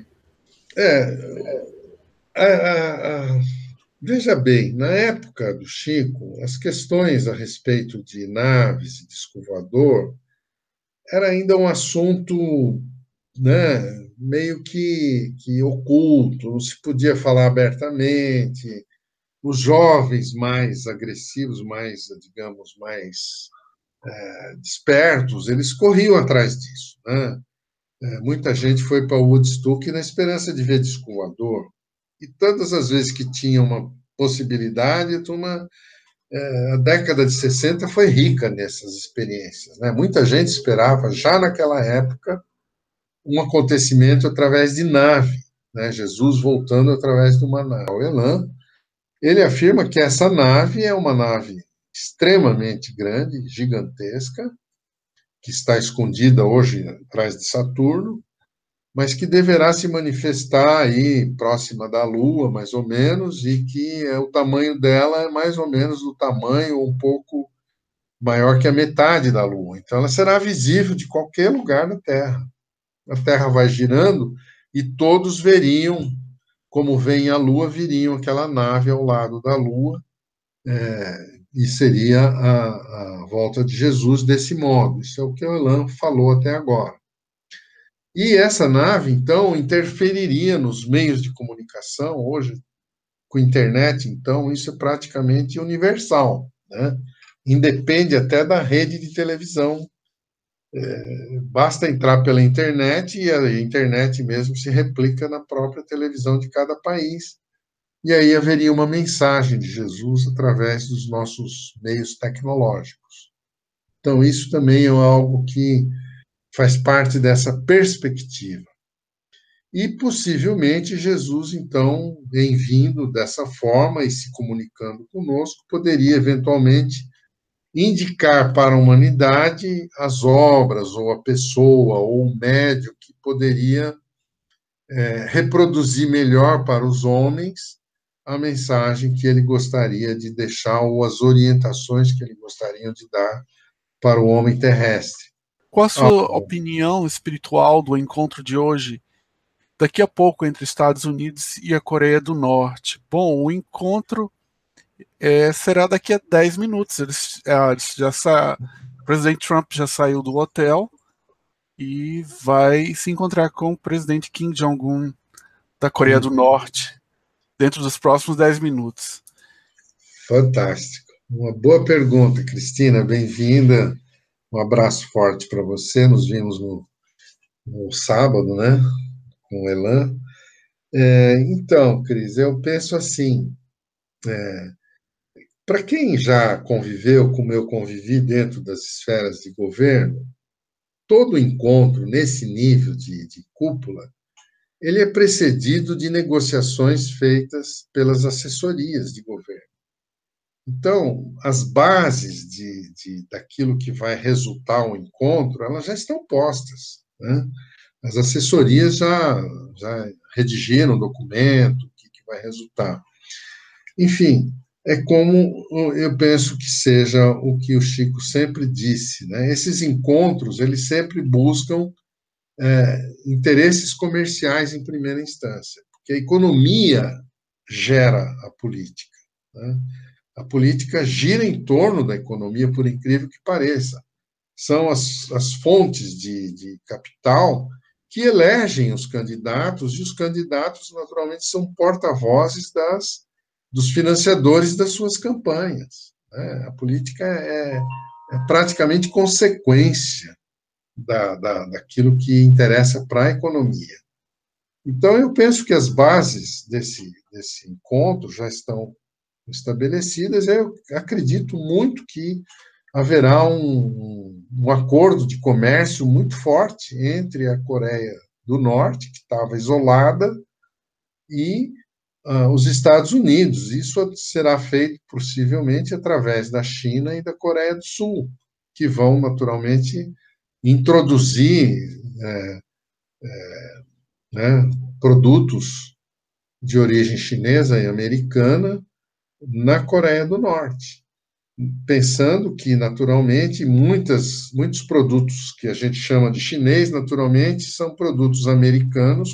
Veja bem, na época do Chico, as questões a respeito de naves e disco voador era ainda um assunto, né, meio que oculto, não se podia falar abertamente. Os jovens mais agressivos, mais, digamos, mais despertos, eles corriam atrás disso, né? Muita gente foi para Woodstock na esperança de ver disco voador. E todas as vezes que tinha uma possibilidade, a década de 60 foi rica nessas experiências, né? Muita gente esperava, já naquela época, um acontecimento através de nave, né? Jesus voltando através de uma nave. O Elan, ele afirma que essa nave é uma nave extremamente grande, gigantesca, que está escondida hoje atrás de Saturno, mas que deverá se manifestar aí próxima da Lua, mais ou menos, e que o tamanho dela é mais ou menos do tamanho, um pouco maior que a metade da Lua. Então, ela será visível de qualquer lugar da Terra. A Terra vai girando e todos veriam, como vem a Lua, viriam aquela nave ao lado da Lua, e seria a volta de Jesus desse modo. Isso é o que o Elan falou até agora. E essa nave, então, interferiria nos meios de comunicação. Hoje, com a internet, então, isso é praticamente universal, né? Independe até da rede de televisão. Basta entrar pela internet e a internet mesmo se replica na própria televisão de cada país. E aí haveria uma mensagem de Jesus através dos nossos meios tecnológicos. Então, isso também é algo que faz parte dessa perspectiva. E, possivelmente, Jesus, então, em vindo dessa forma e se comunicando conosco, poderia, eventualmente, indicar para a humanidade as obras, ou a pessoa, ou o médium que poderia reproduzir melhor para os homens a mensagem que ele gostaria de deixar, ou as orientações que ele gostaria de dar para o homem terrestre. Qual a sua opinião espiritual do encontro de hoje, daqui a pouco, entre Estados Unidos e a Coreia do Norte? Bom, o encontro será daqui a 10 minutos. O presidente Trump já saiu do hotel e vai se encontrar com o presidente Kim Jong-un da Coreia do Norte dentro dos próximos 10 minutos. Fantástico. Uma boa pergunta, Cristina. Bem-vinda. Um abraço forte para você. Nos vimos no sábado, né? Com o Elan. Então, Cris, eu penso assim, para quem já conviveu, como eu convivi dentro das esferas de governo, todo encontro nesse nível de cúpula, ele é precedido de negociações feitas pelas assessorias de governo. Então, as bases daquilo que vai resultar o encontro, elas já estão postas, né? As assessorias já redigiram o documento, o que vai resultar. Enfim, é como eu penso que seja o que o Chico sempre disse, né? Esses encontros, eles sempre buscam interesses comerciais em primeira instância, porque a economia gera a política, né? A política gira em torno da economia, por incrível que pareça. São as fontes de capital que elegem os candidatos, e os candidatos, naturalmente, são porta-vozes dos financiadores das suas campanhas, né? A política é praticamente consequência daquilo que interessa para a economia. Então, eu penso que as bases desse encontro já estão estabelecidas. Eu acredito muito que haverá um acordo de comércio muito forte entre a Coreia do Norte, que estava isolada, e os Estados Unidos. Isso será feito, possivelmente, através da China e da Coreia do Sul, que vão, naturalmente, introduzir né, produtos de origem chinesa e americana na Coreia do Norte, pensando que, naturalmente, muitos produtos que a gente chama de chinês, naturalmente, são produtos americanos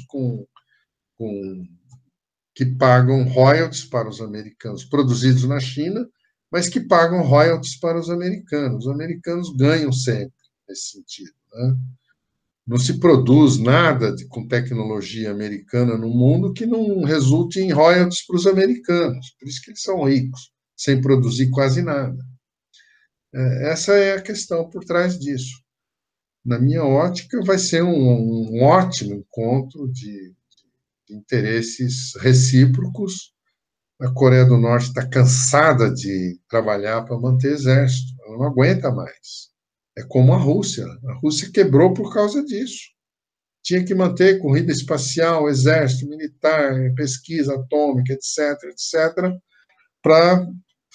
que pagam royalties para os americanos, produzidos na China, mas que pagam royalties para os americanos. Os americanos ganham sempre nesse sentido, né? Não se produz nada com tecnologia americana no mundo que não resulte em royalties para os americanos. Por isso que eles são ricos, sem produzir quase nada. Essa é a questão por trás disso. Na minha ótica, vai ser um ótimo encontro de interesses recíprocos. A Coreia do Norte está cansada de trabalhar para manter exército, ela não aguenta mais. É como a Rússia. A Rússia quebrou por causa disso. Tinha que manter corrida espacial, exército, militar, pesquisa atômica, etc., etc., para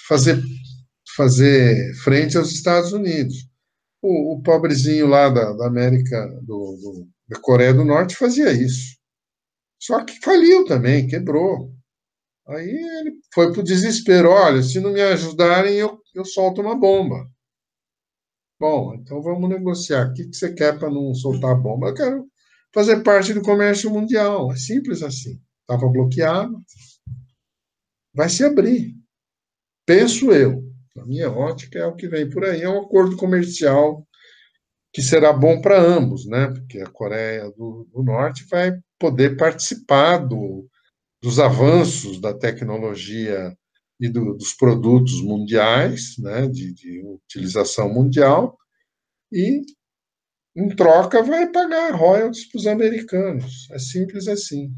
fazer frente aos Estados Unidos. O pobrezinho lá da América, da Coreia do Norte, fazia isso. Só que faliu também, quebrou. Aí ele foi para o desespero: olha, se não me ajudarem, eu solto uma bomba. Bom, então vamos negociar. O que você quer para não soltar a bomba? Eu quero fazer parte do comércio mundial. É simples assim. Estava bloqueado, vai se abrir. Penso eu. Na minha ótica, é o que vem por aí. É um acordo comercial que será bom para ambos, né? Porque a Coreia do Norte vai poder participar dos avanços da tecnologia e dos produtos mundiais, né? De utilização mundial, e em troca vai pagar royalties para os americanos. É simples assim.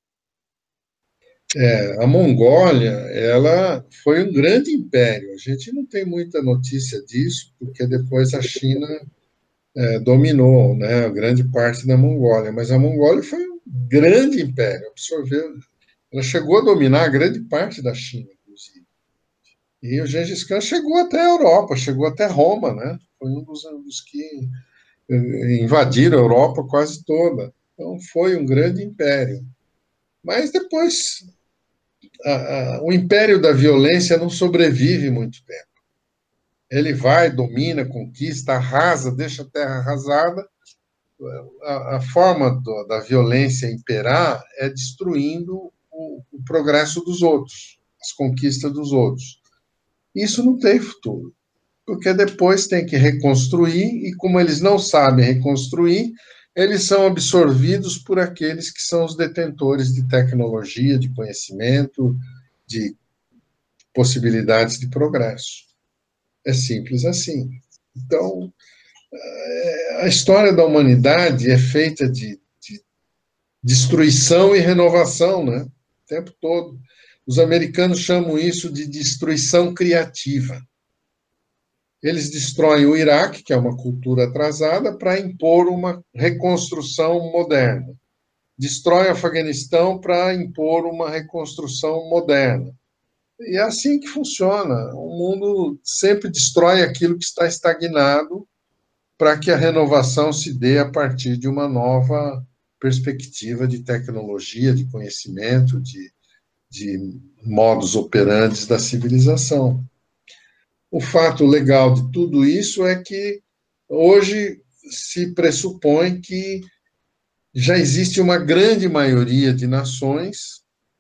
A Mongólia, ela foi um grande império. A gente não tem muita notícia disso, porque depois a China dominou, né, grande parte da Mongólia. Mas a Mongólia foi um grande império, absorveu. Ela chegou a dominar grande parte da China, inclusive. E o Gengis Khan chegou até a Europa, chegou até Roma, né? Foi um dos que invadiram a Europa quase toda. Então, foi um grande império. Mas depois, o império da violência não sobrevive muito tempo. Ele vai, domina, conquista, arrasa, deixa a terra arrasada. A forma da violência imperar é destruindo o progresso dos outros, as conquistas dos outros. Isso não tem futuro, porque depois tem que reconstruir, e como eles não sabem reconstruir, eles são absorvidos por aqueles que são os detentores de tecnologia, de conhecimento, de possibilidades de progresso. É simples assim. Então, a história da humanidade é feita de destruição e renovação, né? O tempo todo. Os americanos chamam isso de destruição criativa. Eles destroem o Iraque, que é uma cultura atrasada, para impor uma reconstrução moderna. Destrói o Afeganistão para impor uma reconstrução moderna. E é assim que funciona. O mundo sempre destrói aquilo que está estagnado para que a renovação se dê a partir de uma nova perspectiva de tecnologia, de conhecimento, de de modus operandi da civilização. O fato legal de tudo isso é que hoje se pressupõe que já existe uma grande maioria de nações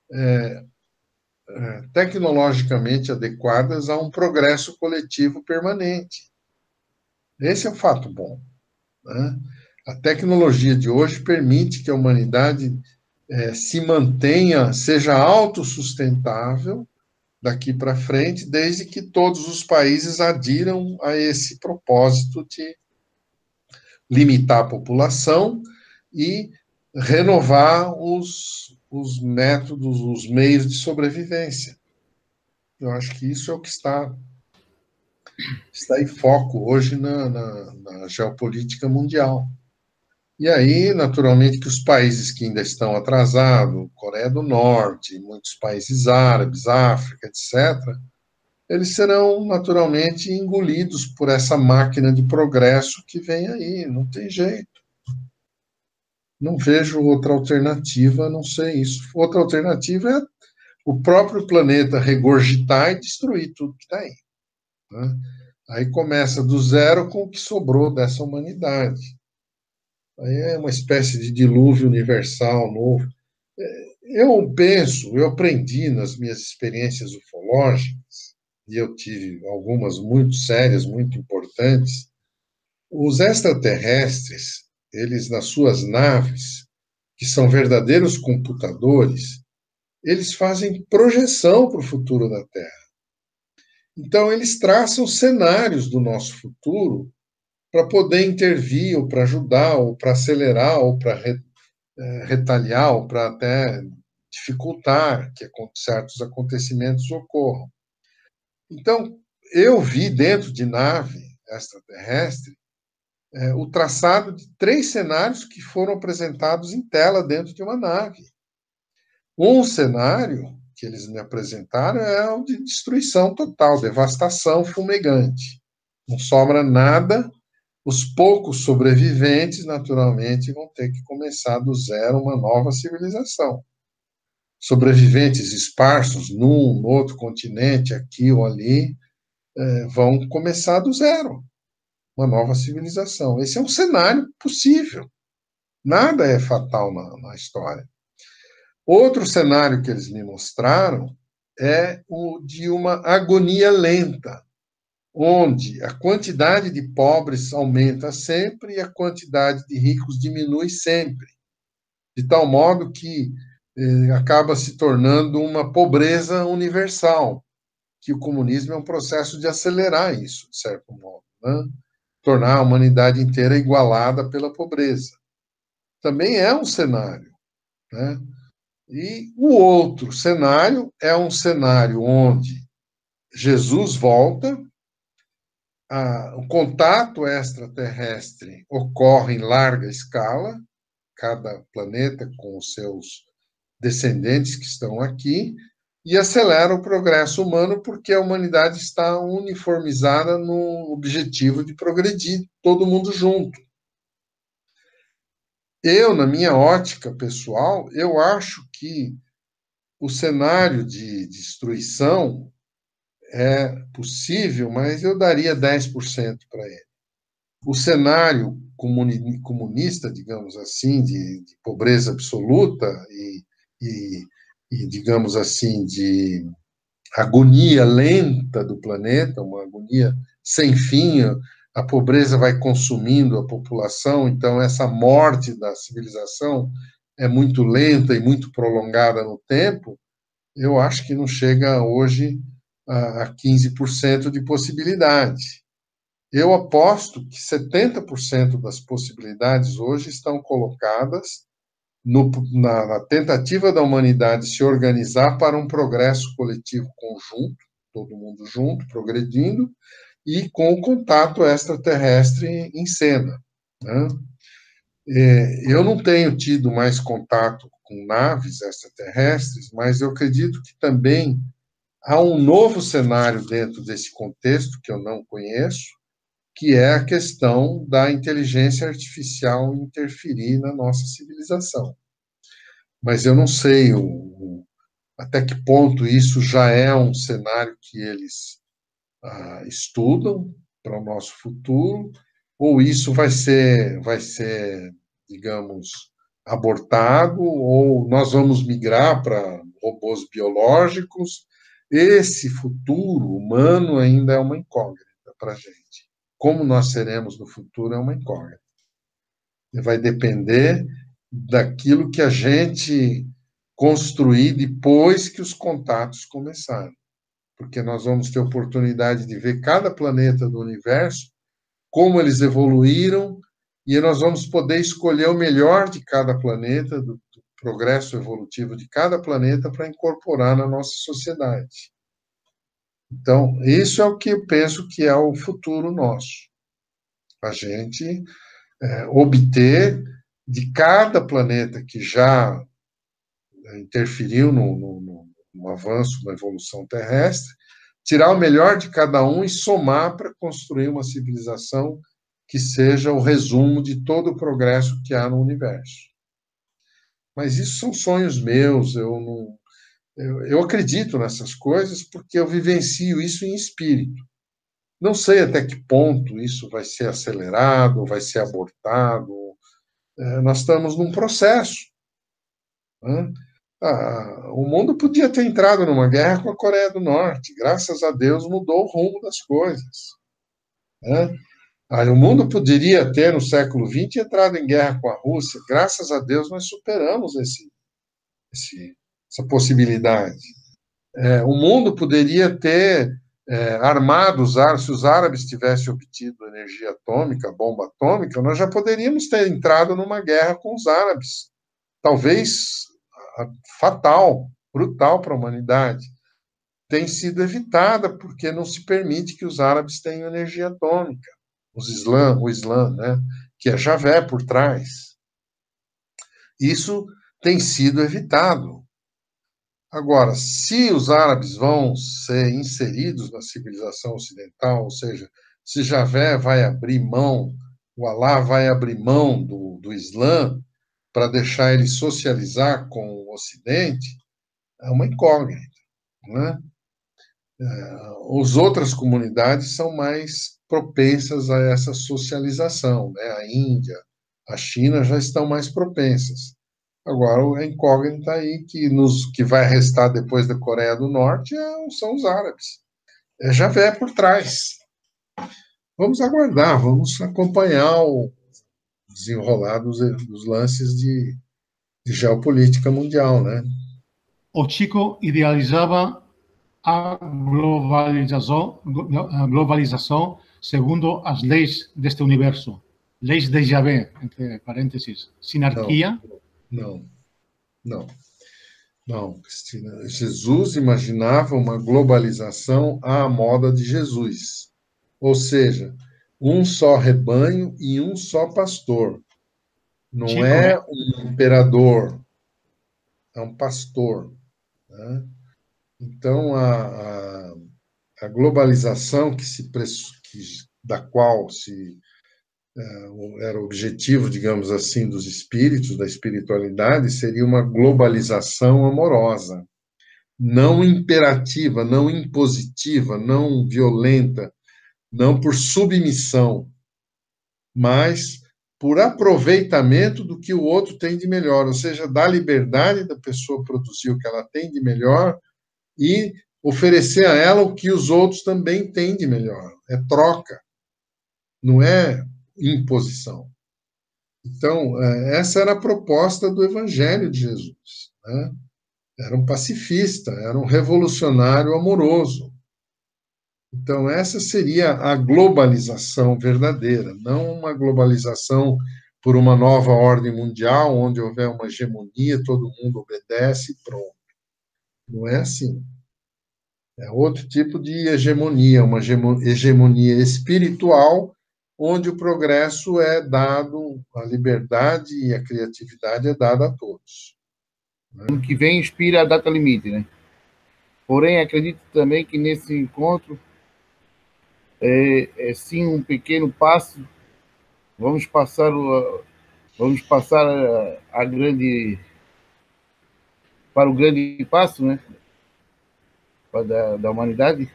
tecnologicamente adequadas a um progresso coletivo permanente. Esse é o fato bom, né? A tecnologia de hoje permite que a humanidade se mantenha, seja autossustentável daqui para frente, desde que todos os países adiram a esse propósito de limitar a população e renovar os métodos, os meios de sobrevivência. Eu acho que isso é o que está em foco hoje na geopolítica mundial. E aí, naturalmente, que os países que ainda estão atrasados, Coreia do Norte, muitos países árabes, África, etc., eles serão naturalmente engolidos por essa máquina de progresso que vem aí, não tem jeito. Não vejo outra alternativa a não ser isso. Outra alternativa é o próprio planeta regurgitar e destruir tudo que está aí, né? Aí começa do zero com o que sobrou dessa humanidade. Aí é uma espécie de dilúvio universal novo. Eu aprendi nas minhas experiências ufológicas, e eu tive algumas muito sérias, muito importantes, os extraterrestres, eles nas suas naves, que são verdadeiros computadores, eles fazem projeção para o futuro da Terra. Então, eles traçam cenários do nosso futuro para poder intervir, ou para ajudar, ou para acelerar, ou para retaliar, ou para até dificultar que certos acontecimentos ocorram. Então, eu vi dentro de nave extraterrestre o traçado de 3 cenários que foram apresentados em tela dentro de uma nave. Um cenário que eles me apresentaram é o de destruição total, devastação fumegante. Não sobra nada. Os poucos sobreviventes, naturalmente, vão ter que começar do zero uma nova civilização. Sobreviventes esparsos num, no outro continente, aqui ou ali, vão começar do zero uma nova civilização. Esse é um cenário possível. Nada é fatal na história. Outro cenário que eles me mostraram é o de uma agonia lenta, onde a quantidade de pobres aumenta sempre e a quantidade de ricos diminui sempre, de tal modo que acaba se tornando uma pobreza universal, que o comunismo é um processo de acelerar isso, de certo modo, né? Tornar a humanidade inteira igualada pela pobreza. Também é um cenário, né? E o outro cenário é um cenário onde Jesus volta, o contato extraterrestre ocorre em larga escala, cada planeta com os seus descendentes que estão aqui, e acelera o progresso humano porque a humanidade está uniformizada no objetivo de progredir, todo mundo junto. Eu, na minha ótica pessoal, eu acho que o cenário de destruição é possível, mas eu daria 10% para ele. O cenário comunista, digamos assim, de pobreza absoluta e, digamos assim, de agonia lenta do planeta, uma agonia sem fim, a pobreza vai consumindo a população, então essa morte da civilização é muito lenta e muito prolongada no tempo, eu acho que não chega hoje a 15% de possibilidade. Eu aposto que 70% das possibilidades hoje estão colocadas na tentativa da humanidade se organizar para um progresso coletivo conjunto, todo mundo junto, progredindo, e com o contato extraterrestre em cena, né? Eu não tenho tido mais contato com naves extraterrestres, mas eu acredito que também há um novo cenário dentro desse contexto que eu não conheço, que é a questão da inteligência artificial interferir na nossa civilização. Mas eu não sei até que ponto isso já é um cenário que eles estudam para o nosso futuro, ou isso vai ser, digamos, abortado, ou nós vamos migrar para robôs biológicos. Esse futuro humano ainda é uma incógnita para a gente. Como nós seremos no futuro é uma incógnita. Vai depender daquilo que a gente construir depois que os contatos começarem. Porque nós vamos ter oportunidade de ver cada planeta do universo, como eles evoluíram, e nós vamos poder escolher o melhor de cada planeta, do progresso evolutivo de cada planeta, para incorporar na nossa sociedade. Então, isso é o que eu penso que é o futuro nosso. A gente obter de cada planeta que já interferiu no avanço, na evolução terrestre, tirar o melhor de cada um e somar para construir uma civilização que seja o resumo de todo o progresso que há no universo. Mas isso são sonhos meus, eu acredito nessas coisas porque eu vivencio isso em espírito. Não sei até que ponto isso vai ser acelerado, vai ser abortado. Nós estamos num processo. Né? O mundo podia ter entrado numa guerra com a Coreia do Norte. Graças a Deus mudou o rumo das coisas. Né? O mundo poderia ter, no século XX, entrado em guerra com a Rússia. Graças a Deus nós superamos essa possibilidade. O mundo poderia ter armado os árabes. Se os árabes tivessem obtido energia atômica, bomba atômica, nós já poderíamos ter entrado numa guerra com os árabes. Talvez fatal, brutal para a humanidade. Tem sido evitada porque não se permite que os árabes tenham energia atômica. O Islã, né? Que é Javé por trás. Isso tem sido evitado. Agora, se os árabes vão ser inseridos na civilização ocidental, ou seja, se Javé vai abrir mão, o Alá vai abrir mão do Islã para deixar ele socializar com o Ocidente, é uma incógnita. Né? As outras comunidades são mais propensas a essa socialização. Né? A Índia, a China já estão mais propensas. Agora, a incógnita aí que vai restar depois da Coreia do Norte são os árabes. Já vem por trás. Vamos aguardar, vamos acompanhar o desenrolar dos lances de geopolítica mundial. Né? O Chico idealizava a globalização segundo as leis deste universo. Leis de Javé, entre parênteses. Sinarquia? Não, Cristina. Jesus imaginava uma globalização à moda de Jesus. Ou seja, um só rebanho e um só pastor. Não Chico, é um imperador, é um pastor. Né? Então, a globalização da qual era o objetivo, digamos assim, dos espíritos, da espiritualidade, seria uma globalização amorosa, não imperativa, não impositiva, não violenta, não por submissão, mas por aproveitamento do que o outro tem de melhor, ou seja, da liberdade da pessoa produzir o que ela tem de melhor e oferecer a ela o que os outros também têm de melhor. É troca, não é imposição. Então, essa era a proposta do Evangelho de Jesus. Né? Era um pacifista, era um revolucionário amoroso. Então, essa seria a globalização verdadeira, não uma globalização por uma nova ordem mundial, onde houver uma hegemonia, todo mundo obedece e pronto. Não é assim. É outro tipo de hegemonia, uma hegemonia espiritual, onde o progresso é dado, a liberdade e a criatividade é dada a todos. Né? O que vem inspira a data limite, né? Porém, acredito também que nesse encontro é sim um pequeno passo. Vamos passar a grande para o grande passo, né? Da humanidade.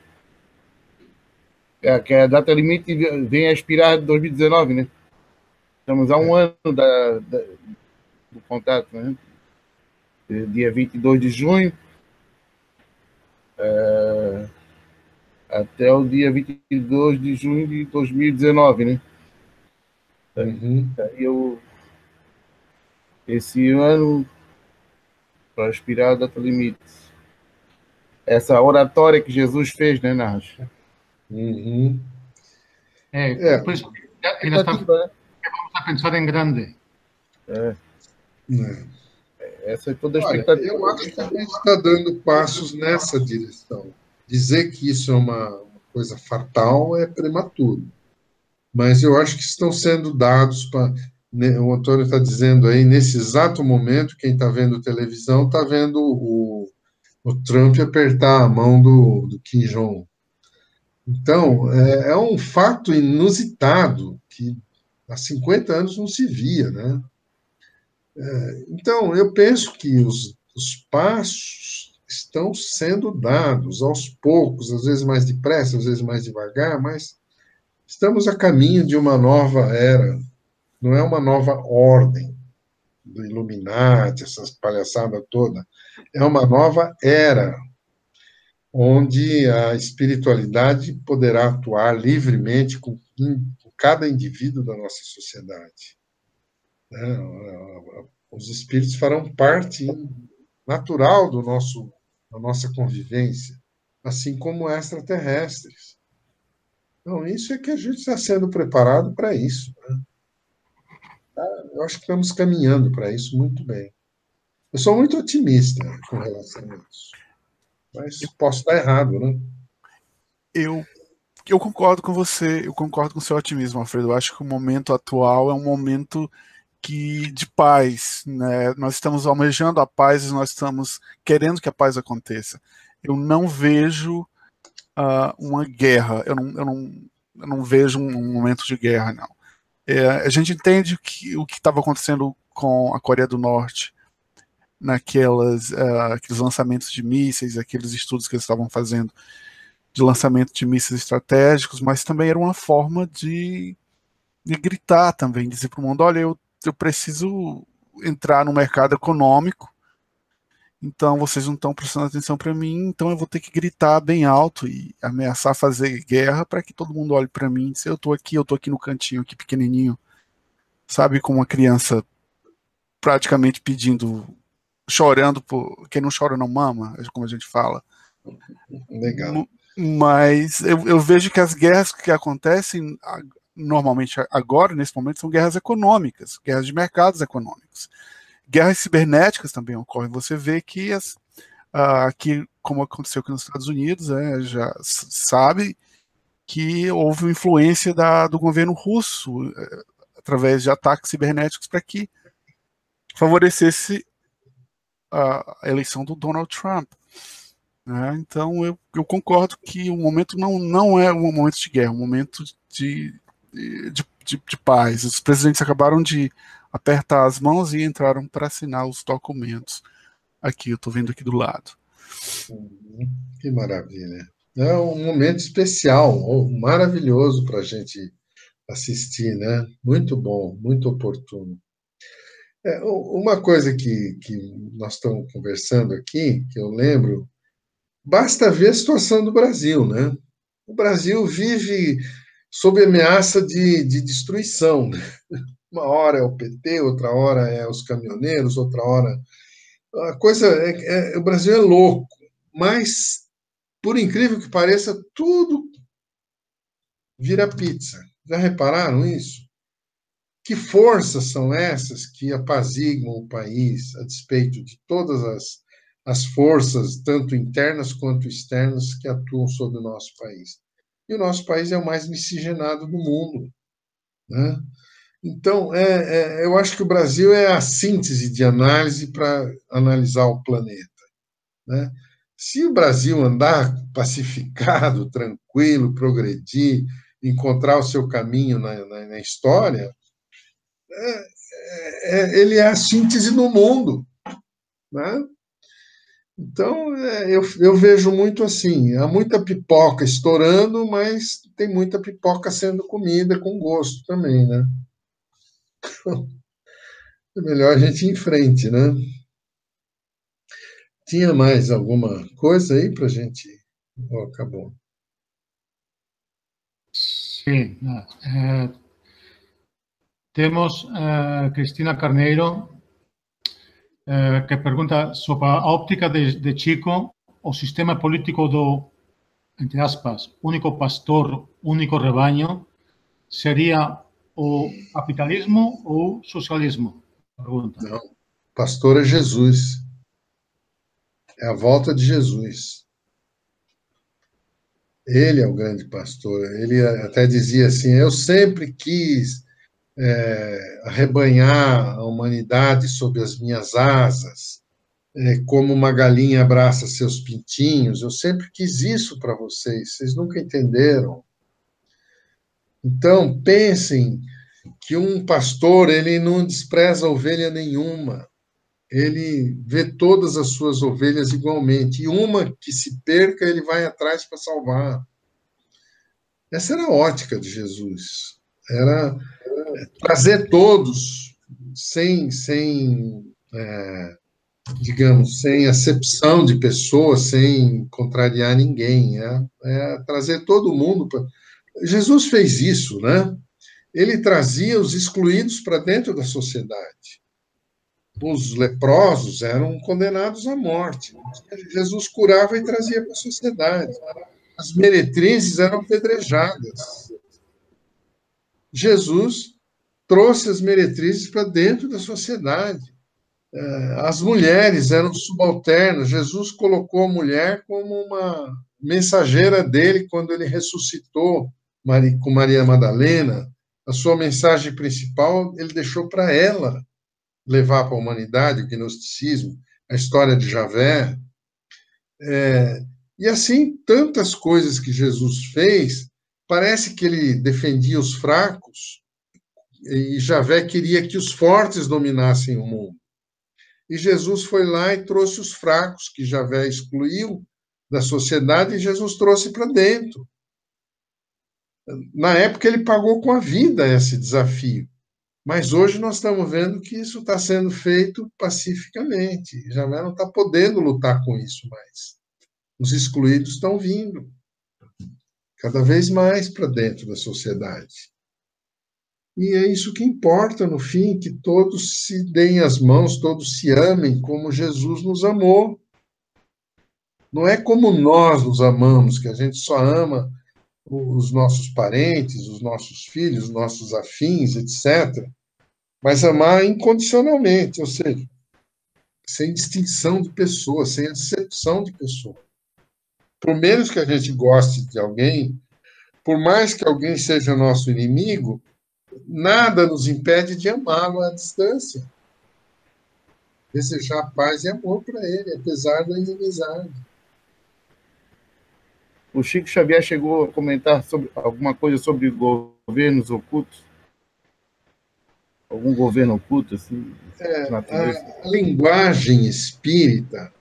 Que a data limite vem a expirar em 2019, né? Estamos a um ano do contato, né? Dia 22 de junho até o dia 22 de junho de 2019, né? Esse ano, para expirar a data limite. Essa oratória que Jesus fez, né, Narras? Por isso ele está vamos a pensar em grande. Essa é toda a expectativa. Eu acho que a gente está dando passos nessa direção. Dizer que isso é uma coisa fatal é prematuro. Mas eu acho que estão sendo dados para... O Antônio está dizendo aí, nesse exato momento, quem está vendo televisão está vendo o Trump apertar a mão do Kim Jong. Então, é um fato inusitado que há 50 anos não se via, né? Então, eu penso que os passos estão sendo dados aos poucos, às vezes mais depressa, às vezes mais devagar, mas estamos a caminho de uma nova era. Não é uma nova ordem do Illuminati, essas palhaçadas toda. É uma nova era, onde a espiritualidade poderá atuar livremente com cada indivíduo da nossa sociedade. Os espíritos farão parte natural da nossa convivência, assim como extraterrestres. Então, isso é que a gente está sendo preparado para isso. Né? Eu acho que estamos caminhando para isso muito bem. Eu sou muito otimista com relação a isso. Mas posso estar errado, né? Eu concordo com você, eu concordo com o seu otimismo, Alfredo. Eu acho que o momento atual é um momento de paz, né? Nós estamos almejando a paz e nós estamos querendo que a paz aconteça. Eu não vejo uma guerra, eu não vejo um momento de guerra, não. A gente entende o que estava acontecendo com a Coreia do Norte, aqueles lançamentos de mísseis, aqueles estudos que eles estavam fazendo de lançamento de mísseis estratégicos, mas também era uma forma de gritar também, dizer para o mundo, olha, eu preciso entrar no mercado econômico, então vocês não estão prestando atenção para mim, então eu vou ter que gritar bem alto e ameaçar fazer guerra para que todo mundo olhe para mim e dizer, eu tô aqui no cantinho, aqui pequenininho, sabe, como uma criança praticamente pedindo, chorando, quem não chora não mama, como a gente fala. Legal. Mas eu vejo que as guerras que acontecem normalmente agora, nesse momento, são guerras econômicas, guerras de mercados econômicos. Guerras cibernéticas também ocorrem. Você vê que aqui, como aconteceu aqui nos Estados Unidos, já sabe que houve uma influência do governo russo através de ataques cibernéticos para que favorecesse a eleição do Donald Trump. Né? Então eu concordo que o momento não é um momento de guerra, é um momento de paz. Os presidentes acabaram de apertar as mãos e entraram para assinar os documentos. Aqui, eu estou vendo aqui do lado. Que maravilha. É um momento especial, maravilhoso para a gente assistir, né? Muito bom, muito oportuno. Uma coisa que nós estamos conversando aqui, que eu lembro, basta ver a situação do Brasil, né? O Brasil vive sob ameaça de destruição. Uma hora é o PT, outra hora é os caminhoneiros, outra hora... A coisa o Brasil é louco, mas, por incrível que pareça, tudo vira pizza. Já repararam isso? Que forças são essas que apaziguam o país a despeito de todas as forças, tanto internas quanto externas, que atuam sobre o nosso país? E o nosso país é o mais miscigenado do mundo, né? Então, eu acho que o Brasil é a síntese de análise para analisar o planeta, né? Se o Brasil andar pacificado, tranquilo, progredir, encontrar o seu caminho na história, ele é a síntese do mundo, né? Então, eu vejo muito assim, há muita pipoca estourando, mas tem muita pipoca sendo comida com gosto também, né? É melhor a gente ir em frente, né? Tinha mais alguma coisa aí para a gente? Oh, acabou. Sí. Temos Cristina Carneiro, que pergunta sobre a óptica de Chico, o sistema político do, entre aspas, único pastor, único rebaño, seria o capitalismo ou socialismo? Pergunta. Não, pastor é Jesus. É a volta de Jesus. Ele é o grande pastor. Ele até dizia assim: eu sempre quis arrebanhar a humanidade sob as minhas asas, como uma galinha abraça seus pintinhos. Eu sempre quis isso para vocês. Vocês nunca entenderam. Então, pensem que um pastor, ele não despreza ovelha nenhuma. Ele vê todas as suas ovelhas igualmente. E uma que se perca, ele vai atrás para salvar. Essa era a ótica de Jesus. Era trazer todos digamos, sem acepção de pessoas, sem contrariar ninguém. Trazer todo mundo. Jesus fez isso, né? Ele trazia os excluídos para dentro da sociedade. Os leprosos eram condenados à morte. Jesus curava e trazia para a sociedade. As meretrizes eram apedrejadas. Jesus trouxe as meretrizes para dentro da sociedade. As mulheres eram subalternas. Jesus colocou a mulher como uma mensageira dele quando ele ressuscitou com Maria Madalena. A sua mensagem principal ele deixou para ela levar para a humanidade, o gnosticismo, a história de Javé. E assim, tantas coisas que Jesus fez, parece que ele defendia os fracos e Javé queria que os fortes dominassem o mundo. E Jesus foi lá e trouxe os fracos, que Javé excluiu da sociedade, e Jesus trouxe para dentro. Na época, ele pagou com a vida esse desafio. Mas hoje nós estamos vendo que isso está sendo feito pacificamente. Javé não está podendo lutar com isso mais. Os excluídos estão vindo cada vez mais para dentro da sociedade. E é isso que importa, no fim, que todos se deem as mãos, todos se amem como Jesus nos amou. Não é como nós nos amamos, que a gente só ama os nossos parentes, os nossos filhos, os nossos afins, etc. Mas amar incondicionalmente, ou seja, sem distinção de pessoa, sem acepção de pessoa. Por menos que a gente goste de alguém, por mais que alguém seja nosso inimigo, nada nos impede de amá-lo à distância. Desejar paz e amor para ele, apesar da inimizade. O Chico Xavier chegou a comentar sobre alguma coisa sobre governos ocultos? Algum governo oculto, assim? A linguagem espírita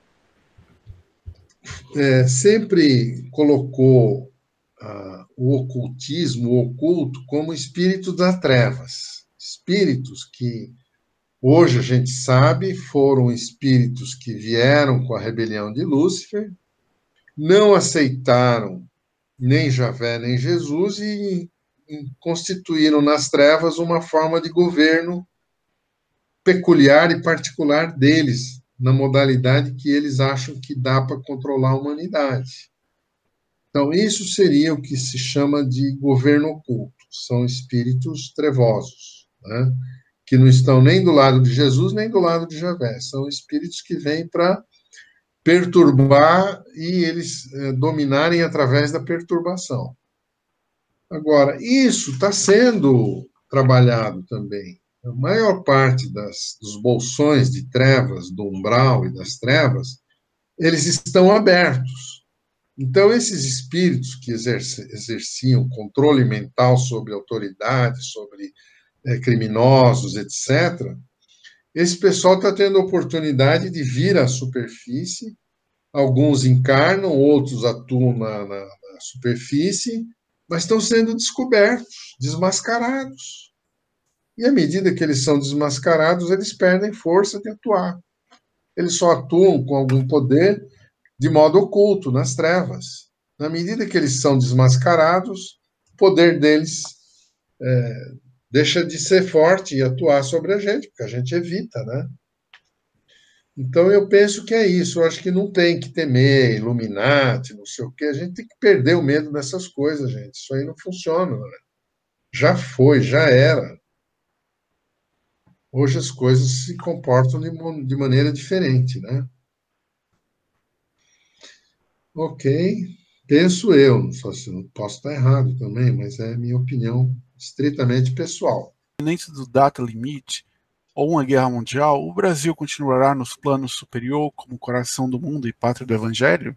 sempre colocou o ocultismo, o oculto, como espírito das trevas. Espíritos que, hoje a gente sabe, foram espíritos que vieram com a rebelião de Lúcifer, não aceitaram nem Javé nem Jesus e constituíram nas trevas uma forma de governo peculiar e particular deles, na modalidade que eles acham que dá para controlar a humanidade. Então, isso seria o que se chama de governo oculto. São espíritos trevosos, né? Que não estão nem do lado de Jesus, nem do lado de Javé. São espíritos que vêm para perturbar e eles dominarem através da perturbação. Agora, isso está sendo trabalhado também. A maior parte dos bolsões de trevas, do umbral e das trevas, eles estão abertos. Então, esses espíritos que exerciam controle mental sobre autoridade, sobre criminosos, etc., esse pessoal está tendo a oportunidade de vir à superfície Alguns encarnam, outros atuam na superfície, mas estão sendo descobertos, desmascarados. E à medida que eles são desmascarados, eles perdem força de atuar. Eles só atuam com algum poder de modo oculto, nas trevas. Na medida que eles são desmascarados, o poder deles deixa de ser forte e atuar sobre a gente, porque a gente evita, né? Então, eu penso que é isso. Eu acho que não tem que temer, Illuminati, não sei o quê. A gente tem que perder o medo dessas coisas, gente. Isso aí não funciona, né? Já foi, já era. Hoje as coisas se comportam de maneira diferente, né? Ok, penso eu, não posso estar errado também, mas é minha opinião estritamente pessoal. Independente do data limite ou uma guerra mundial, o Brasil continuará nos planos superior como coração do mundo e pátria do Evangelho?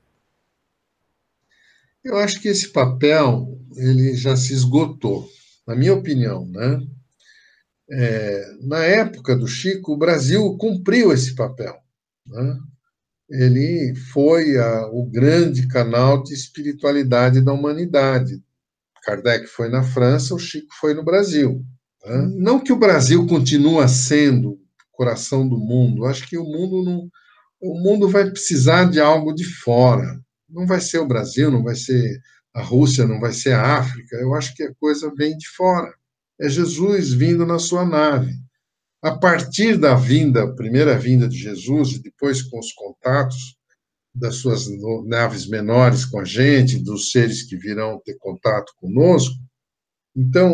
Eu acho que esse papel ele já se esgotou, na minha opinião, né? Na época do Chico, o Brasil cumpriu esse papel, né? Ele foi o grande canal de espiritualidade da humanidade. Kardec foi na França, o Chico foi no Brasil. Né? Não que o Brasil continua sendo o coração do mundo, acho que o mundo vai precisar de algo de fora. Não vai ser o Brasil, não vai ser a Rússia, não vai ser a África. Eu acho que a coisa vem de fora. É Jesus vindo na sua nave. A partir da primeira vinda de Jesus, e depois com os contatos das suas naves menores com a gente, dos seres que virão ter contato conosco, então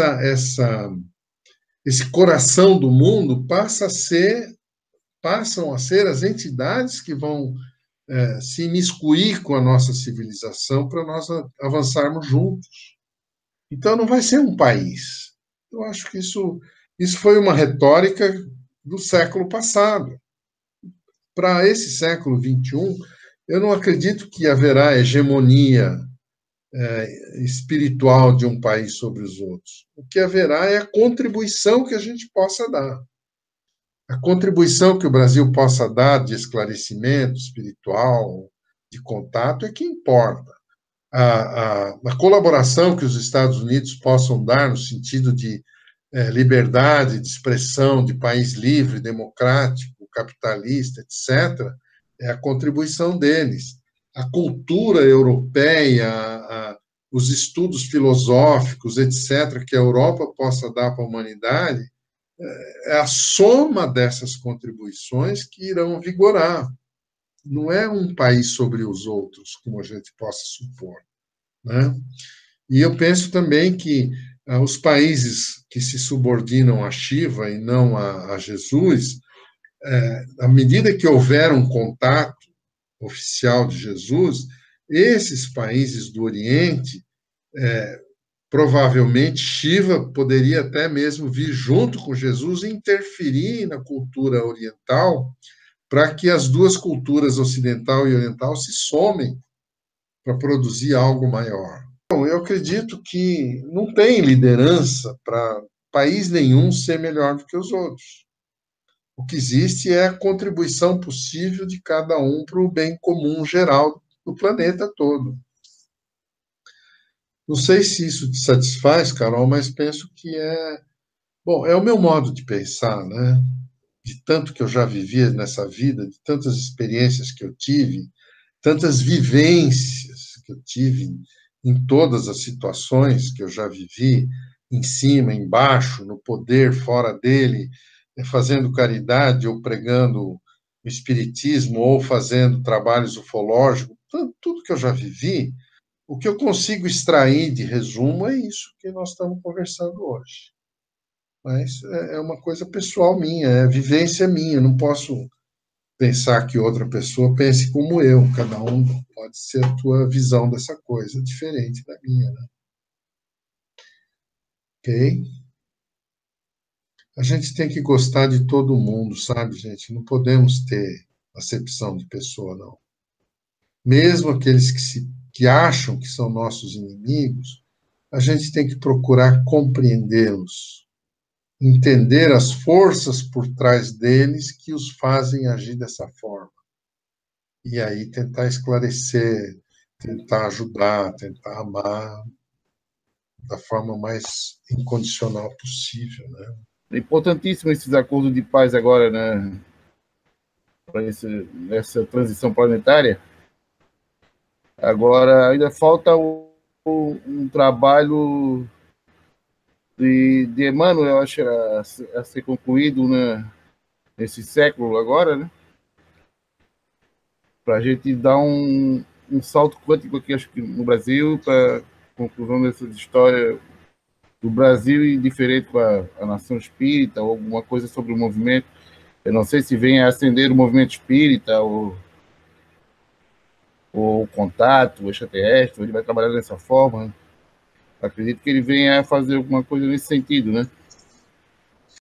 esse coração do mundo passam a ser as entidades que vão se imiscuir com a nossa civilização para nós avançarmos juntos. Então não vai ser um país. Eu acho que isso foi uma retórica do século passado. Para esse século XXI, eu não acredito que haverá hegemonia espiritual de um país sobre os outros. O que haverá é a contribuição que a gente possa dar. A contribuição que o Brasil possa dar de esclarecimento espiritual, de contato, é que importa. A colaboração que os Estados Unidos possam dar no sentido de liberdade de expressão, de país livre, democrático, capitalista, etc., é a contribuição deles. A cultura europeia, os estudos filosóficos, etc., que a Europa possa dar para a humanidade, é a soma dessas contribuições que irão vigorar. Não é um país sobre os outros, como a gente possa supor, né? E eu penso também que os países que se subordinam a Shiva e não a Jesus, à medida que houver um contato oficial de Jesus, esses países do Oriente, provavelmente Shiva poderia até mesmo vir junto com Jesus e interferir na cultura oriental para que as duas culturas, ocidental e oriental, se somem para produzir algo maior. Bom, eu acredito que não tem liderança para país nenhum ser melhor do que os outros. O que existe é a contribuição possível de cada um para o bem comum geral do planeta todo. Não sei se isso te satisfaz, Carol, mas penso que bom, é o meu modo de pensar, né? De tanto que eu já vivi nessa vida, de tantas experiências que eu tive, tantas vivências que eu tive em todas as situações que eu já vivi, em cima, embaixo, no poder, fora dele, fazendo caridade ou pregando o espiritismo ou fazendo trabalhos ufológicos, tudo que eu já vivi, o que eu consigo extrair de resumo é isso que nós estamos conversando hoje. Mas é uma coisa pessoal minha, é vivência minha, eu não posso pensar que outra pessoa pense como eu, cada um pode ser a tua visão dessa coisa, diferente da minha, né? Ok? A gente tem que gostar de todo mundo, sabe, gente? Não podemos ter acepção de pessoa, não. Mesmo aqueles que acham que são nossos inimigos, a gente tem que procurar compreendê-los, entender as forças por trás deles que os fazem agir dessa forma. e aí tentar esclarecer, tentar ajudar, tentar amar da forma mais incondicional possível, né? É importantíssimo esses acordos de paz agora, né? Para essa transição planetária. Agora, ainda falta um trabalho de Emmanuel, acho, a ser concluído, né, nesse século agora, né? Para a gente dar um salto quântico aqui, acho que no Brasil, para conclusão dessa história do Brasil e diferente com a nação espírita, ou alguma coisa sobre o movimento. Eu não sei se vem a ascender o movimento espírita, ou o contato, o extraterrestre, ele vai trabalhar dessa forma. Né? Acredito que ele venha a fazer alguma coisa nesse sentido, né?